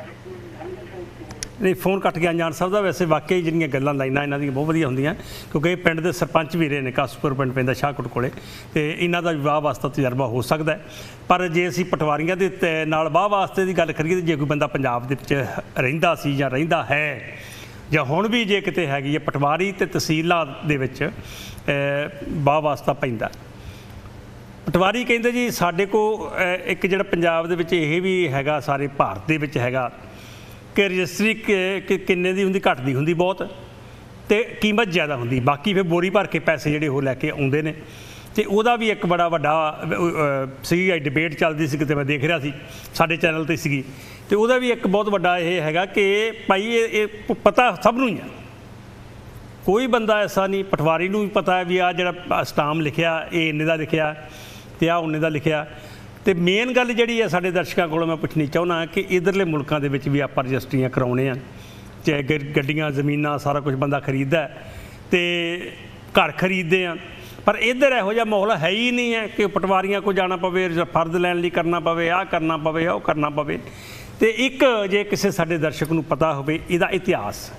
ਨਹੀਂ ਫੋਨ ਕੱਟ ਗਿਆ ਅਣਜਾਣ ਸਾਹਿਬ ਦਾ। ਵੈਸੇ ਵਾਕਈ ਜਿਹੜੀਆਂ ਗੱਲਾਂ ਲਾਈਨਾਂ ਇਹਨਾਂ ਦੀਆਂ ਬਹੁਤ ਵਧੀਆ ਹੁੰਦੀਆਂ, ਕਿਉਂਕਿ ਇਹ ਪਿੰਡ ਦੇ ਸਰਪੰਚ ਵੀ ਰਹੇ ਨੇ। ਕਾਸੂਪੁਰ ਪਿੰਡ ਪੈਂਦਾ ਸ਼ਾਹਕੋਟ ਕੋਲੇ, ਤੇ ਇਹਨਾਂ ਦਾ ਵਿਵਾਹ ਵਾਸਤਾ ਤਜਰਬਾ ਹੋ ਸਕਦਾ ਹੈ। ਪਰ ਜੇ ਅਸੀਂ ਪਟਵਾਰੀਆਂ ਦੇ ਨਾਲ ਵਾਹ ਵਾਸਤੇ ਦੀ ਗੱਲ ਕਰੀਏ, ਜੇ ਕੋਈ ਬੰਦਾ ਪੰਜਾਬ ਦੇ ਵਿੱਚ ਰਹਿੰਦਾ ਸੀ ਜਾਂ ਰਹਿੰਦਾ ਹੈ, ਜਾਂ ਹੁਣ ਵੀ ਜੇ ਕਿਤੇ ਹੈਗੀ ਹੈ, ਪਟਵਾਰੀ ਅਤੇ ਤਹਿਸੀਲਾਂ ਦੇ ਵਿੱਚ ਵਾਹ ਵਾਸਤਾ ਪੈਂਦਾ। ਪਟਵਾਰੀ ਕਹਿੰਦੇ ਜੀ ਸਾਡੇ ਕੋਲ ਇੱਕ ਜਿਹੜਾ ਪੰਜਾਬ ਦੇ ਵਿੱਚ ਇਹ ਵੀ ਹੈਗਾ, ਸਾਰੇ ਭਾਰਤ ਦੇ ਵਿੱਚ ਹੈਗਾ ਕਿ ਰਜਿਸਟਰੀ ਕਿੰਨੇ ਦੀ ਹੁੰਦੀ, ਘੱਟ ਦੀ ਹੁੰਦੀ ਬਹੁਤ, ਅਤੇ ਕੀਮਤ ਜ਼ਿਆਦਾ ਹੁੰਦੀ। ਬਾਕੀ ਫਿਰ ਬੋਰੀ ਭਰ ਕੇ ਪੈਸੇ ਜਿਹੜੇ ਉਹ ਲੈ ਕੇ ਆਉਂਦੇ ਨੇ। ਅਤੇ ਉਹਦਾ ਵੀ ਇੱਕ ਬੜਾ ਵੱਡਾ ਸੀਗੀ ਡਿਬੇਟ ਚੱਲਦੀ ਸੀ, ਕਿਤੇ ਮੈਂ ਦੇਖ ਰਿਹਾ ਸੀ ਸਾਡੇ ਚੈਨਲ 'ਤੇ ਸੀਗੀ। ਅਤੇ ਉਹਦਾ ਵੀ ਇੱਕ ਬਹੁਤ ਵੱਡਾ ਇਹ ਹੈਗਾ ਕਿ ਭਾਈ ਇਹ ਇਹ ਪਤਾ ਸਭ ਨੂੰ ਹੀ ਆ, ਕੋਈ ਬੰਦਾ ਐਸਾ ਨਹੀਂ। ਪਟਵਾਰੀ ਨੂੰ ਵੀ ਪਤਾ ਹੈ ਵੀ ਆਹ ਜਿਹੜਾ ਸਟਾਮ ਲਿਖਿਆ ਇਹ ਇੰਨੇ ਦਾ ਲਿਖਿਆ, ਅਤੇ ਆਹ ਉਨੇ ਦਾ ਲਿਖਿਆ। ਅਤੇ ਮੇਨ ਗੱਲ ਜਿਹੜੀ ਹੈ ਸਾਡੇ ਦਰਸ਼ਕਾਂ ਕੋਲੋਂ ਮੈਂ ਪੁੱਛਣੀ ਚਾਹੁੰਦਾ ਕਿ ਇੱਧਰਲੇ ਮੁਲਕਾਂ ਦੇ ਵਿੱਚ ਵੀ ਆਪਾਂ ਰਜਿਸਟਰੀਆਂ ਕਰਾਉਣੇ ਆ, ਚਾਹੇ ਗੱਡੀਆਂ ਜ਼ਮੀਨਾਂ ਸਾਰਾ ਕੁਝ ਬੰਦਾ ਖਰੀਦਦਾ ਅਤੇ ਘਰ ਖਰੀਦਦੇ ਆ, ਪਰ ਇੱਧਰ ਇਹੋ ਜਿਹਾ ਮਾਹੌਲ ਹੈ ਹੀ ਨਹੀਂ ਹੈ ਕਿ ਪਟਵਾਰੀਆਂ ਕੋਲ ਜਾਣਾ ਪਵੇ, ਫਰਜ਼ ਲੈਣ ਲਈ ਕਰਨਾ ਪਵੇ, ਆਹ ਕਰਨਾ ਪਵੇ, ਉਹ ਕਰਨਾ ਪਵੇ। ਅਤੇ ਇੱਕ ਜੇ ਕਿਸੇ ਸਾਡੇ ਦਰਸ਼ਕ ਨੂੰ ਪਤਾ ਹੋਵੇ ਇਹਦਾ ਇਤਿਹਾਸ,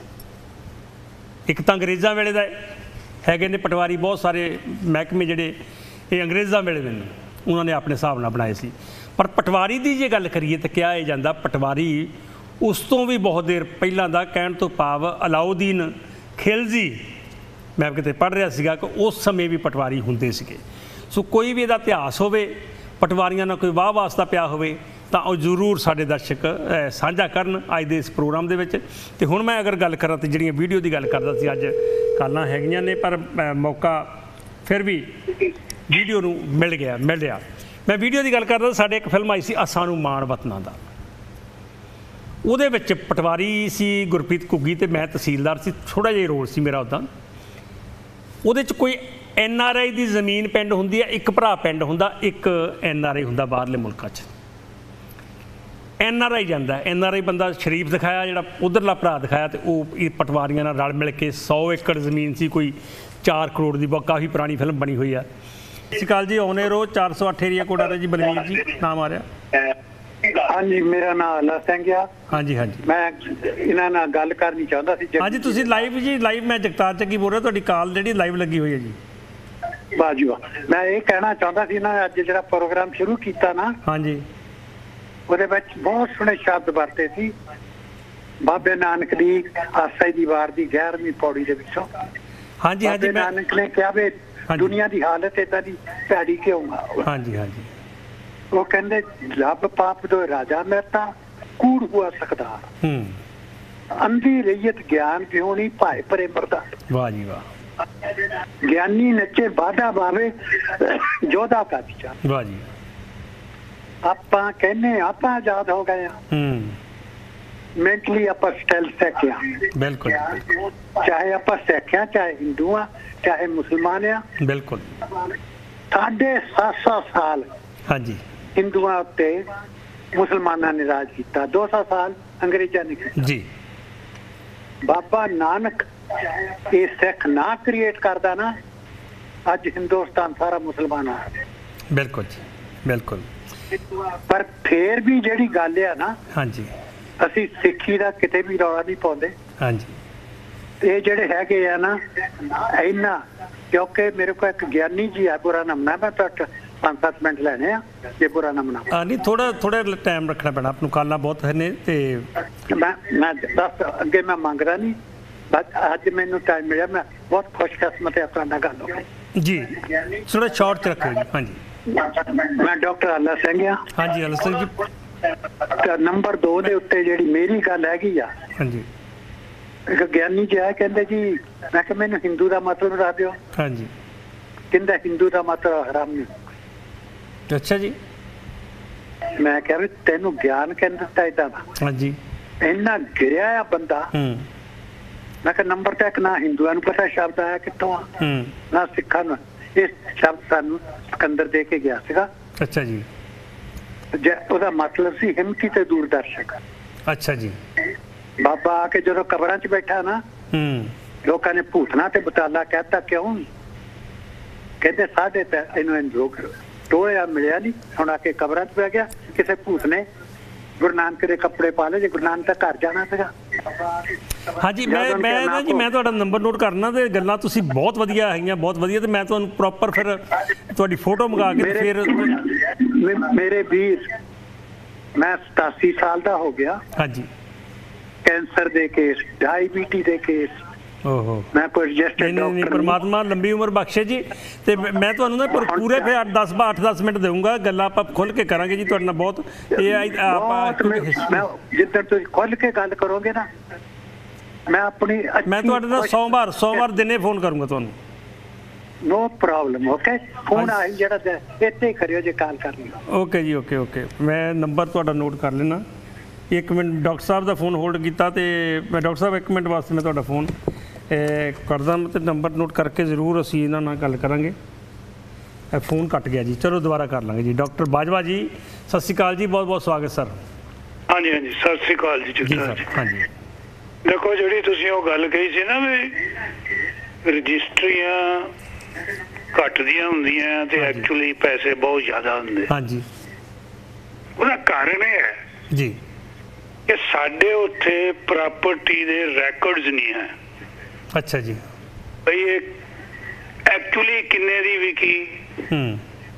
ਇੱਕ ਤਾਂ ਅੰਗਰੇਜ਼ਾਂ ਵੇਲੇ ਦਾ ਹੈਗੇ ਨੇ ਪਟਵਾਰੀ, ਬਹੁਤ ਸਾਰੇ ਮਹਿਕਮੇ ਜਿਹੜੇ ਇਹ ਅੰਗਰੇਜ਼ਾਂ ਵੇਲੇ ਦੇ ਨੇ, ਉਹਨਾਂ ਨੇ ਆਪਣੇ ਹਿਸਾਬ ਨਾਲ ਬਣਾਏ ਸੀ। ਪਰ ਪਟਵਾਰੀ ਦੀ ਜੇ ਗੱਲ ਕਰੀਏ ਤਾਂ ਕਿਹਾ ਇਹ ਜਾਂਦਾ ਪਟਵਾਰੀ ਉਸ ਤੋਂ ਵੀ ਬਹੁਤ ਦੇਰ ਪਹਿਲਾਂ ਦਾ, ਕਹਿਣ ਤੋਂ ਭਾਵ ਅਲਾਉਦੀਨ ਖਿਲਜੀ, ਮੈਂ ਕਿਤੇ ਪੜ੍ਹ ਰਿਹਾ ਸੀਗਾ ਕਿ ਉਸ ਸਮੇਂ ਵੀ ਪਟਵਾਰੀ ਹੁੰਦੇ ਸੀਗੇ। ਸੋ ਕੋਈ ਵੀ ਇਹਦਾ ਇਤਿਹਾਸ ਹੋਵੇ, ਪਟਵਾਰੀਆਂ ਨਾਲ ਕੋਈ ਵਾਹ ਵਾਸਤਾ ਪਿਆ ਹੋਵੇ, ਤਾਂ ਉਹ ਜ਼ਰੂਰ ਸਾਡੇ ਦਰਸ਼ਕ ਸਾਂਝਾ ਕਰਨ ਅੱਜ ਦੇ ਇਸ ਪ੍ਰੋਗਰਾਮ ਦੇ ਵਿੱਚ। ਅਤੇ ਹੁਣ ਮੈਂ ਅਗਰ ਗੱਲ ਕਰਾਂ ਤਾਂ ਜਿਹੜੀਆਂ ਵੀਡੀਓ ਦੀ ਗੱਲ ਕਰਦਾ ਸੀ, ਅੱਜ ਕਾਲਾਂ ਹੈਗੀਆਂ ਨੇ, ਪਰ ਮੌਕਾ ਫਿਰ ਵੀ ਵੀਡੀਓ ਨੂੰ ਮਿਲ ਗਿਆ ਮਿਲ ਰਿਹਾ। ਮੈਂ ਵੀਡੀਓ ਦੀ ਗੱਲ ਕਰਦਾ, ਸਾਡੇ ਇੱਕ ਫਿਲਮ ਆਈ ਸੀ ਆਸਾਂ ਨੂੰ ਮਾਣ ਵਤਨਾਂ ਦਾ, ਉਹਦੇ ਵਿੱਚ ਪਟਵਾਰੀ ਸੀ ਗੁਰਪ੍ਰੀਤ ਘੁੱਗੀ ਅਤੇ ਮੈਂ ਤਹਿਸੀਲਦਾਰ ਸੀ। ਥੋੜ੍ਹਾ ਜਿਹਾ ਰੋਲ ਸੀ ਮੇਰਾ ਉੱਦਾਂ। ਉਹਦੇ 'ਚ ਕੋਈ ਐਨ ਆਰ ਆਈ ਦੀ ਜ਼ਮੀਨ ਪਿੰਡ ਹੁੰਦੀ ਹੈ, ਇੱਕ ਭਰਾ ਪਿੰਡ ਹੁੰਦਾ, ਇੱਕ ਐਨ ਆਰ ਆਈ ਹੁੰਦਾ ਬਾਹਰਲੇ ਮੁਲਕਾਂ 'ਚ। ਐਨ ਆਰ ਆਈ ਜਾਂਦਾ, ਐਨ ਆਰ ਆਈ ਬੰਦਾ ਸ਼ਰੀਫ ਦਿਖਾਇਆ, ਜਿਹੜਾ ਉੱਧਰਲਾ ਭਰਾ ਦਿਖਾਇਆ, ਅਤੇ ਉਹ ਇਹ ਪਟਵਾਰੀਆਂ ਨਾਲ ਰਲ ਮਿਲ ਕੇ ਸੌ ਏਕੜ ਜ਼ਮੀਨ ਸੀ, ਕੋਈ ਚਾਰ ਕਰੋੜ ਦੀ, ਬਹੁਤ ਕਾਫੀ ਪੁਰਾਣੀ ਫਿਲਮ ਬਣੀ ਹੋਈ ਆ। ਸਤਿ ਸ਼੍ਰੀ ਅਕਾਲ ਜੀ, ਆਉਨੇ ਰੋ ਚਾਰ ਸੌ ਅੱਠ ਏਰੀਆ ਕੋਡ ਆ ਰਿਹਾ ਜੀ। ਬਲਵੀਰ ਜੀ ਨਾਮ ਆ ਰਿਹਾ। ਹਾਂਜੀ, ਮੇਰਾ ਨਾਮ ਅੱਲਾ ਸਿੰਘ ਆ। ਹਾਂਜੀ ਹਾਂਜੀ, ਮੈਂ ਇਹਨਾਂ ਨਾਲ ਗੱਲ ਕਰਨੀ ਚਾਹੁੰਦਾ ਸੀ। ਹਾਂਜੀ ਤੁਸੀਂ ਲਾਈਵ ਜੀ, ਲਾਈਵ ਮੈਂ ਜਗਤਾਰ ਚੱਕੀ ਬੋਲ ਰਿਹਾ, ਤੁਹਾਡੀ ਕਾਲ ਜਿਹੜੀ ਲਾਈਵ ਲੱਗੀ ਹੋਈ ਹੈ ਜੀ। ਬਾਜੂਆ, ਮੈਂ ਇਹ ਕਹਿਣਾ ਚਾਹੁੰਦਾ ਸੀ ਨਾ, ਅੱਜ ਜਿਹੜਾ ਪ੍ਰੋਗਰਾਮ ਸ਼ੁਰੂ ਕੀਤਾ ਨਾ, ਹਾਂਜੀ, ਉਹਦੇ ਵਿੱਚ ਬਹੁਤ ਸੋਹਣੇ ਸ਼ਬਦ ਵਰਤੇ ਸੀ ਬਾਬੇ ਨਾਨਕ ਦੀ ਆਸਾ ਦੀ ਵਾਰ ਦੀ ਗਿਆਰਵੀਂ ਪੌੜੀ ਦੇ ਵਿੱਚੋਂ। ਹਾਂਜੀ ਹਾਂਜੀ, ਬਾਬੇ ਨਾਨਕ ਨੇ ਕਿਹਾ ਵੀ ਦੁਨੀਆ ਦੀ ਹਾਲਤ ਏਦਾਂ ਦੀ ਭੈੜੀ ਕਿਉਂ ਆ। ਹਾਂਜੀ ਹਾਂਜੀ, ਉਹ ਕਹਿੰਦੇ ਰੱਬ ਪਾਪ ਦੋ ਰਾਜਾ ਮਹਿਤਾ ਕੂੜ ਹੁਆ ਸਕਦਾ, ਹੂੰ, ਅੰਧੀ ਰਈਅਤ ਗਿਆਨ ਵਿਹੋਣੀ ਭਾਏ ਪਰੇ ਮਰਦਾ। ਵਾਹ ਜੀ ਵਾਹ। ਗਿਆਨੀ ਨੱਚੇ ਬਾਧਾ ਬਾਵੇ ਜੋਧਾ ਕਾ ਵਿਚਾਰ। ਵਾਹ ਜੀ। ਆਪਾਂ ਕਹਿੰਦੇ ਆਪਾਂ ਆਜ਼ਾਦ ਹੋ ਗਏ ਆ, ਹੂੰ, ਮੈਂਟਲੀ ਆਪਾਂ ਸਟੈਲ ਸਿੱਖਿਆ। ਬਿਲਕੁਲ, ਚਾਹੇ ਆਪਾਂ ਸਿੱਖਿਆ, ਚਾਹੇ ਹਿੰਦੂ ਆ, ਚਾਹੇ ਮੁਸਲਮਾਨ ਆ। ਬਿਲਕੁਲ, ਸਾਢੇ ਸੱਤ ਸੌ ਸਾਲ ਹਾਂਜੀ ਹਿੰਦੂਆਂ ਉੱਤੇ ਮੁਸਲਮਾਨਾਂ ਨੇ ਰਾਜ ਕੀਤਾ, ਦੋ ਸੌ ਸਾਲ ਅੰਗਰੇਜ਼ਾਂ ਨੇ ਕੀਤਾ ਜੀ। ਬਾਬਾ ਨਾਨਕ ਇਹ ਸਿੱਖ ਨਾ ਕ੍ਰੀਏਟ ਕਰਦਾ ਨਾ, ਅੱਜ ਹਿੰਦੁਸਤਾਨ ਸਾਰਾ ਮੁਸਲਮਾਨ ਆ। ਬਿਲਕੁਲ ਜੀ, ਬਿਲਕੁਲ। ਪਰ ਫੇਰ ਵੀ ਜਿਹੜੀ ਗੱਲ ਆ ਨਾ, ਹਾਂਜੀ, ਅਸੀਂ ਸਿੱਖੀ ਦਾ ਕਿਤੇ ਵੀ ਰੌਲਾ ਨਹੀਂ ਪਾਉਂਦੇ। ਹਾਂਜੀ, ਇਹ ਜਿਹੜੇ ਹੈਗੇ ਆ ਨਾ ਇਹਨਾਂ, ਕਿਉਂਕਿ ਮੇਰੇ ਕੋਲ ਇੱਕ ਗਿਆਨੀ ਜੀ ਆ, ਬੁਰਾ ਨਾਮ ਨਾ, ਮੈਂ ਤੁਹਾਡਾ ਪੰਜ ਸੱਤ ਮਿੰਟ ਲੈਣੇ ਆ, ਜੇ ਬੁਰਾ ਨਾਮ ਨਾ। ਨਹੀਂ, ਥੋੜਾ ਥੋੜਾ ਟਾਈਮ ਰੱਖਣਾ ਪੈਣਾ ਆਪ ਨੂੰ, ਕਾਲਾਂ ਬਹੁਤ ਨੇ। ਤੇ ਮੈਂ ਮੈਂ ਦੱਸ ਅੱਗੇ ਮੈਂ ਮੰਗਦਾ ਨਹੀਂ, ਬਸ ਅੱਜ ਮੈਨੂੰ ਟਾਈਮ ਮਿਲਿਆ, ਮੈਂ ਬਹੁਤ ਖੁਸ਼ਕਿਸਮਤ ਹੈ ਆਪਣਾ ਗੱਲ ਹੋ ਜੀ। ਥੋੜਾ ਸ਼ਾਰਟ ਚ ਰੱਖੋ ਜੀ। ਹਾਂਜੀ, ਮੈਂ ਡਾਕਟਰ ਅੱਲਾ ਸਿੰਘ ਆ। ਹਾਂਜੀ ਅੱਲਾ ਸਿੰਘ ਜੀ। ਨੰਬਰ ਦੋ ਦੇ ਉੱਤੇ ਜਿਹੜੀ ਮੇਰੀ ਗੱਲ ਹੈਗੀ ਆ, ਹਾਂਜੀ, ਇੱਕ ਗਿਆਨੀ ਜੀ ਆਇਆ, ਕਹਿੰਦੇ ਜੀ, ਮੈਂ ਕਿਹਾ ਮੈਨੂੰ ਹਿੰਦੂ ਦਾ ਮਤਲਬ ਦੱਸ ਦਿਓ। ਹਾਂਜੀ। ਕਹਿੰਦਾ ਹਿੰਦੂ ਦਾ ਮਤਲਬ ਹਰਾਮੀ। ਅੱਛਾ ਜੀ। ਮੈਂ ਕਿਹਾ ਵੀ ਤੈਨੂੰ ਗਿਆਨ ਕਹਿੰਦਾ ਦਿੱਤਾ ਏਦਾਂ ਦਾ? ਹਾਂਜੀ। ਇੰਨਾ ਗਿਰਿਆ ਆ ਬੰਦਾ। ਹੂੰ। ਮੈਂ ਕਿਹਾ ਨੰਬਰ ਤੱਕ ਨਾ ਹਿੰਦੂਆਂ ਨੂੰ ਪਤਾ ਸ਼ਬਦ ਆਇਆ ਕਿੱਥੋਂ ਆ, ਨਾ ਸਿੱਖਾਂ ਨੂੰ। ਇਹ ਸ਼ਬਦ ਸਾਨੂੰ ਸਿਕੰਦਰ ਦੇ ਕੇ ਗਿਆ ਸੀਗਾ। ਅੱਛਾ ਜੀ। ਉਹਦਾ ਮਤਲਬ ਸੀ ਹਿੰਮਤੀ ਤੇ ਦੂਰਦਰਸ਼ਕ। ਅੱਛਾ ਜੀ। ਬਾਬਾ ਆ ਕੇ ਜਦੋਂ ਕਬਰਾਂ 'ਚ ਬੈਠਾ ਨਾ, ਲੋਕਾਂ ਨੇ ਭੂਤਨਾ ਤੇ ਬਟਾਲਾ ਕਹਿਤਾ, ਕਿਉਂ? ਕਹਿੰਦੇ ਸਾਡੇ ਤੇ ਇਹਨੂੰ ਲੋਕ ਟੋਲਿਆ ਮਿਲਿਆ ਨਹੀਂ, ਹੁਣ ਆ ਕੇ ਕਬਰਾਂ 'ਚ ਬਹਿ ਗਿਆ। ਕਿਸੇ ਭੂਤ ਨੇ ਗੁਰੂ ਨਾਨਕ ਦੇ ਕੱਪੜੇ ਪਾ ਲਏ, ਜੇ ਗੁਰੂ ਨਾਨਕ ਦਾ ਘਰ ਜਾਣਾ ਸੀਗਾ। ਹਾਂਜੀ, ਮੈਂ ਮੈਂ ਨਾ ਜੀ ਮੈਂ ਤੁਹਾਡਾ ਨੰਬਰ ਨੋਟ ਕਰਨਾ, ਤੇ ਗੱਲਾਂ ਤੁਸੀਂ ਬਹੁਤ ਵਧੀਆ ਹੈਗੀਆਂ, ਬਹੁਤ ਵਧੀਆ। ਤੇ ਮੈਂ ਤੁਹਾਨੂੰ ਪ੍ਰੋਪਰ ਫਿਰ ਤੁਹਾਡੀ ਫੋਟੋ ਮੰਗਾ ਕੇ ਫਿਰ ਮੇਰੇ ਵੀਰ, ਮੈਂ ਸਤਾਸੀ ਸਾਲ ਦਾ ਹੋ ਗਿਆ। ਹਾਂਜੀ। ਕੈਂਸਰ ਦੇ ਕੇਸ, ਡਾਇਬੀਟੀ ਦੇ ਕੇਸ। ਓਹੋ। ਮੈਂ ਕੋਈ ਰਜਿਸਟਰਡ ਡਾਕਟਰ, ਪਰਮਾਤਮਾ ਲੰਬੀ ਉਮਰ ਬਖਸ਼ੇ ਜੀ। ਤੇ ਮੈਂ ਤੁਹਾਨੂੰ ਨਾ ਪਰ ਪੂਰੇ ਫਿਰ ਦਸ ਅੱਠ ਦਸ ਮਿੰਟ ਦੇਵਾਂਗਾ, ਗੱਲਾਂ ਆਪਾਂ ਖੁੱਲ ਕੇ ਕਰਾਂਗੇ ਜੀ ਤੁਹਾਡੇ ਨਾਲ। ਬਹੁਤ ਇਹ ਆਪਾਂ ਜਿੱਦਾਂ ਤੁਸੀਂ ਖੁੱਲ ਕੇ ਗੱਲ ਕਰੋਗੇ ਨਾ, ਮੈਂ ਆਪਣੀ ਮੈਂ ਤੁਹਾਡੇ ਨਾਲ ਸੋਮਵਾਰ ਸੋਮਵਾਰ ਦਿਨੇ ਫੋਨ ਕਰੂੰਗਾ ਤੁਹਾਨੂੰ। No problem. ਓਕੇ, ਫੋਨ ਆ ਜਿਹੜਾ ਇੱਥੇ ਹੀ ਕਰਿਓ ਜੇ ਕਾਲ ਕਰਨੀ। ਓਕੇ ਜੀ, ਓਕੇ ਓਕੇ। ਮੈਂ ਨੰਬਰ ਤੁਹਾਡਾ ਨੋਟ ਕਰ ਲੈਣਾ। ਇੱਕ ਮਿੰਟ, ਡਾਕਟਰ ਸਾਹਿਬ ਦਾ ਫੋਨ ਹੋਲਡ ਕੀਤਾ, ਤੇ ਮੈਂ ਡਾਕਟਰ ਸਾਹਿਬ ਇੱਕ ਮਿੰਟ ਵਾਸਤੇ ਮੈਂ ਤੁਹਾਡਾ ਫੋਨ ਕਰਦਾ, ਤੇ ਨੰਬਰ ਨੋਟ ਕਰਕੇ ਜ਼ਰੂਰ ਅਸੀਂ ਇਹਨਾਂ ਨਾਲ ਗੱਲ ਕਰਾਂਗੇ। ਇਹ ਫੋਨ ਕੱਟ ਗਿਆ ਜੀ, ਚਲੋ ਦੁਬਾਰਾ ਕਰ ਲਾਂਗੇ ਜੀ। ਡਾਕਟਰ ਬਾਜਵਾ ਜੀ, ਸਤਿ ਸ਼੍ਰੀ ਅਕਾਲ ਜੀ, ਬਹੁਤ ਬਹੁਤ ਸਵਾਗਤ ਸਰ। ਹਾਂਜੀ ਹਾਂਜੀ, ਸਤਿ ਸ਼੍ਰੀ ਅਕਾਲ ਜੀ। ਜੀ ਸਰ। ਹਾਂਜੀ। ਦੇਖੋ, ਜਿਹੜੀ ਤੁਸੀਂ ਉਹ ਗੱਲ ਕਹੀ ਸੀ ਨਾ ਵੀ ਰਜਿਸਟਰੀਆਂ ਘੱਟ ਦੀਆਂ ਹੁੰਦੀਆਂ ਤੇ ਐਕਚੁਅਲੀ ਪੈਸੇ ਬਹੁਤ ਜ਼ਿਆਦਾ ਹੁੰਦੇ। ਹਾਂਜੀ। ਉਹਦਾ ਕਾਰਨ ਇਹ ਹੈ ਜੀ ਕਿ ਸਾਡੇ ਉੱਥੇ ਪ੍ਰਾਪਰਟੀ ਦੇ ਰੈਕੋਰਡਸ ਨਹੀਂ ਹੈ। ਅੱਛਾ ਜੀ। ਬਈ ਇਹ ਐਕਚੁਅਲੀ ਕਿੰਨੇ ਦੀ ਵਿਕੀ, ਹੂੰ,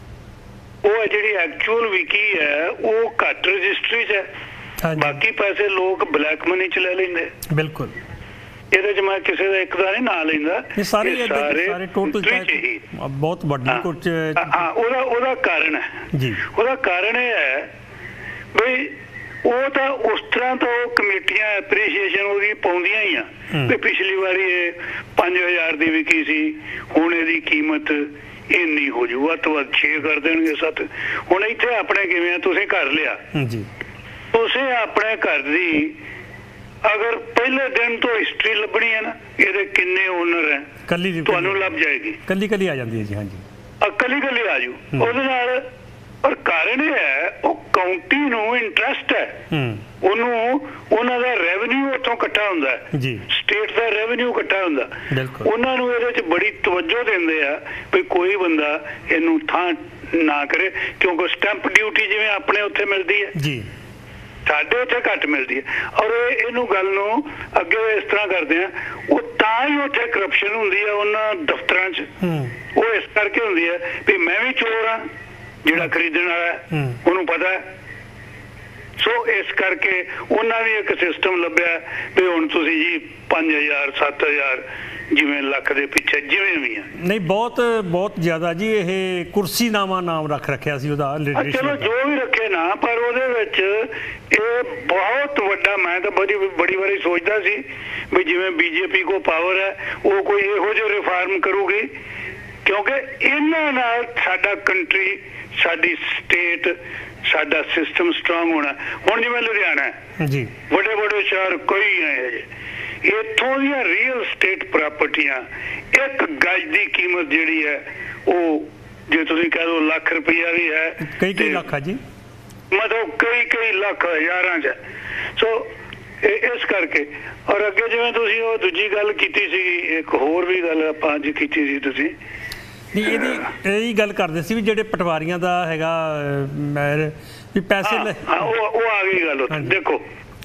ਉਹ ਜਿਹੜੀ ਐਕਚੁਅਲ ਵਿਕੀ ਹੈ ਉਹ ਘੱਟ ਰਜਿਸਟਰੀ 'ਚ ਹੈ। ਬਾਕੀ ਪੈਸੇ ਲੋਕ ਬਲੈਕ ਮਨੀ 'ਚ ਲੈ ਲੈਂਦੇ। ਬਿਲਕੁਲ। ਇਹਦੇ 'ਚ ਮੈਂ ਕਿਸੇ ਦਾ ਇੱਕ ਦਾ ਨਹੀਂ ਨਾਂ ਲੈਂਦਾ, ਇਹ ਸਾਰੇ ਸਾਰੇ ਟੋਟਲ ਬਹੁਤ ਵੱਡੀ ਕੁਝ। ਹਾਂ, ਉਹਦਾ ਉਹਦਾ ਕਾਰਨ ਹੈ ਜੀ। ਉਹਦਾ ਕਾਰਨ ਇਹ ਹੈ ਬਈ ਉਹ ਤਾਂ ਉਸ ਤਰ੍ਹਾਂ ਤੋਂ ਕਮੇਟੀਆਂ ਐਪਰੀਸ਼ੀਏਸ਼ਨ ਉਹਦੀ ਪਾਉਂਦੀਆਂ ਹੀ ਆ ਵੀ ਪਿਛਲੀ ਵਾਰੀ ਇਹ ਪੰਜ ਹਜ਼ਾਰ ਦੀ ਵਿਕੀ ਸੀ, ਹੁਣ ਇਹਦੀ ਕੀਮਤ ਇੰਨੀ ਹੋ ਜੂ, ਵੱਧ ਤੋਂ ਵੱਧ ਛੇ ਕਰ ਦੇਣਗੇ, ਸੱਤ। ਹੁਣ ਇੱਥੇ ਆਪਣੇ ਕਿਵੇਂ ਆ, ਤੁਸੀਂ ਘਰ ਲਿਆ ਜੀ, ਤੁਸੀਂ ਆਪਣੇ ਘਰ ਦੀ ਅਗਰ ਪਹਿਲੇ ਦਿਨ ਤੋਂ ਹਿਸਟਰੀ ਲੱਭਣੀ ਹੈ ਨਾ, ਇਹਦੇ ਕਿੰਨੇ ਓਨਰ ਹੈ ਕੱਲੀ ਤੁਹਾਨੂੰ ਲੱਭ ਜਾਏਗੀ। ਕੱਲੀ ਕੱਲੀ ਆ ਜਾਂਦੀ ਹੈ ਜੀ। ਹਾਂਜੀ, ਕੱਲੀ ਕੱਲੀ ਆ ਜੂ ਉਹਦੇ ਨਾਲ। ਪਰ ਕਾਰਨ ਇਹ ਹੈ ਉਹ ਕਾਉਂਟੀ ਨੂੰ ਇੰਟਰਸਟ ਹੈ, ਉਹਨੂੰ ਉਹਨਾਂ ਦਾ ਰੈਵਨਿਊ ਉੱਥੋਂ ਇਕੱਠਾ ਹੁੰਦਾ ਜੀ, ਸਟੇਟ ਦਾ ਰੈਵਨਿਊ ਇਕੱਠਾ ਹੁੰਦਾ। ਉਹਨਾਂ ਨੂੰ ਇਹਦੇ 'ਚ ਬੜੀ ਤਵੱਜੋ ਦਿੰਦੇ ਆ ਵੀ ਕੋਈ ਬੰਦਾ ਇਹਨੂੰ ਥਾਂ ਨਾ ਕਰੇ, ਕਿਉਂਕਿ ਸਟੈਂਪ ਡਿਊਟੀ ਜਿਵੇਂ ਆਪਣੇ ਉੱਥੇ ਮਿਲਦੀ ਹੈ ਜੀ, ਸਾਡੇ ਉੱਥੇ ਘੱਟ ਮਿਲਦੀ ਹੈ। ਔਰ ਇਹਨੂੰ ਗੱਲ ਨੂੰ ਅੱਗੇ ਇਸ ਤਰ੍ਹਾਂ ਕਰਦੇ ਆ, ਉਹ ਤਾਂ ਹੀ ਉੱਥੇ ਕਰਪਸ਼ਨ ਹੁੰਦੀ ਹੈ ਉਹਨਾਂ ਦਫ਼ਤਰਾਂ 'ਚ। ਉਹ ਇਸ ਕਰਕੇ ਹੁੰਦੀ ਹੈ ਵੀ ਮੈਂ ਵੀ ਚੋਰ ਹਾਂ, ਜਿਹੜਾ ਖਰੀਦਣ ਵਾਲਾ ਉਹਨੂੰ ਪਤਾ ਹੈ। ਸੋ ਇਸ ਕਰਕੇ ਉਹਨਾਂ ਵੀ ਇੱਕ ਸਿਸਟਮ ਲੱਭਿਆ ਵੀ ਹੁਣ ਤੁਸੀਂ ਜੀ ਪੰਜ ਹਜ਼ਾਰ ਸੱਤ ਹਜ਼ਾਰ ਜਿਵੇਂ ਲੱਖ ਦੇ ਪਿੱਛੇ ਜਿਵੇਂ ਵੀ ਆ। ਨਹੀਂ, ਬਹੁਤ ਬਹੁਤ ਜ਼ਿਆਦਾ ਜੀ। ਇਹ ਕੁਰਸੀਨਾਮਾ ਨਾਮ ਰੱਖ ਰੱਖਿਆ ਸੀ ਉਹਦਾ। ਚਲੋ ਜੋ ਵੀ ਰੱਖੇ ਨਾ, ਪਰ ਉਹਦੇ ਵਿੱਚ ਇਹ ਬਹੁਤ ਵੱਡਾ, ਮੈਂ ਤਾਂ ਬੜੀ ਬੜੀ ਵਾਰੀ ਸੋਚਦਾ ਸੀ ਵੀ ਜਿਵੇਂ ਬੀਜੇਪੀ ਕੋ ਪਾਵਰ ਹੈ, ਉਹ ਕੋਈ ਇਹੋ ਜਿਹੇ ਰਿਫਾਰਮ ਕਰੂਗੀ, ਕਿਉਂਕਿ ਇਹਨਾਂ ਨਾਲ ਸਾਡਾ ਕੰਟਰੀ, ਸਾਡੀ ਸਟੇਟ, ਸਾਡਾ ਸਿਸਟਮ ਸਟਰੋਂਗ ਹੋਣਾ। ਹੁਣ ਜਿਵੇਂ ਲੁਧਿਆਣਾ ਜੀ, ਵੱਡੇ ਵੱਡੇ ਸ਼ਹਿਰ ਕਈ ਹੈ, ਇੱਥੋਂ ਦੀਆਂ ਰੀਅਲ ਸਟੇਟ ਪ੍ਰਾਪਰਟੀਆਂ ਇੱਕ ਗਜ ਦੀ ਕੀਮਤ ਜਿਹੜੀ ਹੈ ਉਹ ਜੇ ਤੁਸੀਂ ਕਹਿ ਲਓ ਲੱਖ ਰੁਪਈਆ ਵੀ ਹੈ, ਕਈ ਕਈ ਲੱਖ ਆ ਜੀ, ਮਤਲਬ ਕਈ ਕਈ ਲੱਖ ਹਜ਼ਾਰਾਂ 'ਚ। ਸੋ ਇਸ ਕਰਕੇ। ਔਰ ਅੱਗੇ ਜਿਵੇਂ ਤੁਸੀਂ ਉਹ ਦੂਜੀ ਗੱਲ ਕੀਤੀ ਸੀ, ਇੱਕ ਹੋਰ ਵੀ ਗੱਲ ਆਪਾਂ ਅੱਜ ਕੀਤੀ ਸੀ ਤੁਸੀਂ ਨਹੀਂ, ਇਹਦੀ ਇਹੀ ਗੱਲ ਕਰਦੇ ਸੀ ਵੀ ਜਿਹੜੇ ਪਟਵਾਰੀਆਂ ਦਾ ਹੈਗਾ ਵੀ ਪੈਸੇ ਲੈ, ਉਹ ਉਹ ਆ ਗਈ ਗੱਲ। ਦੇਖੋ,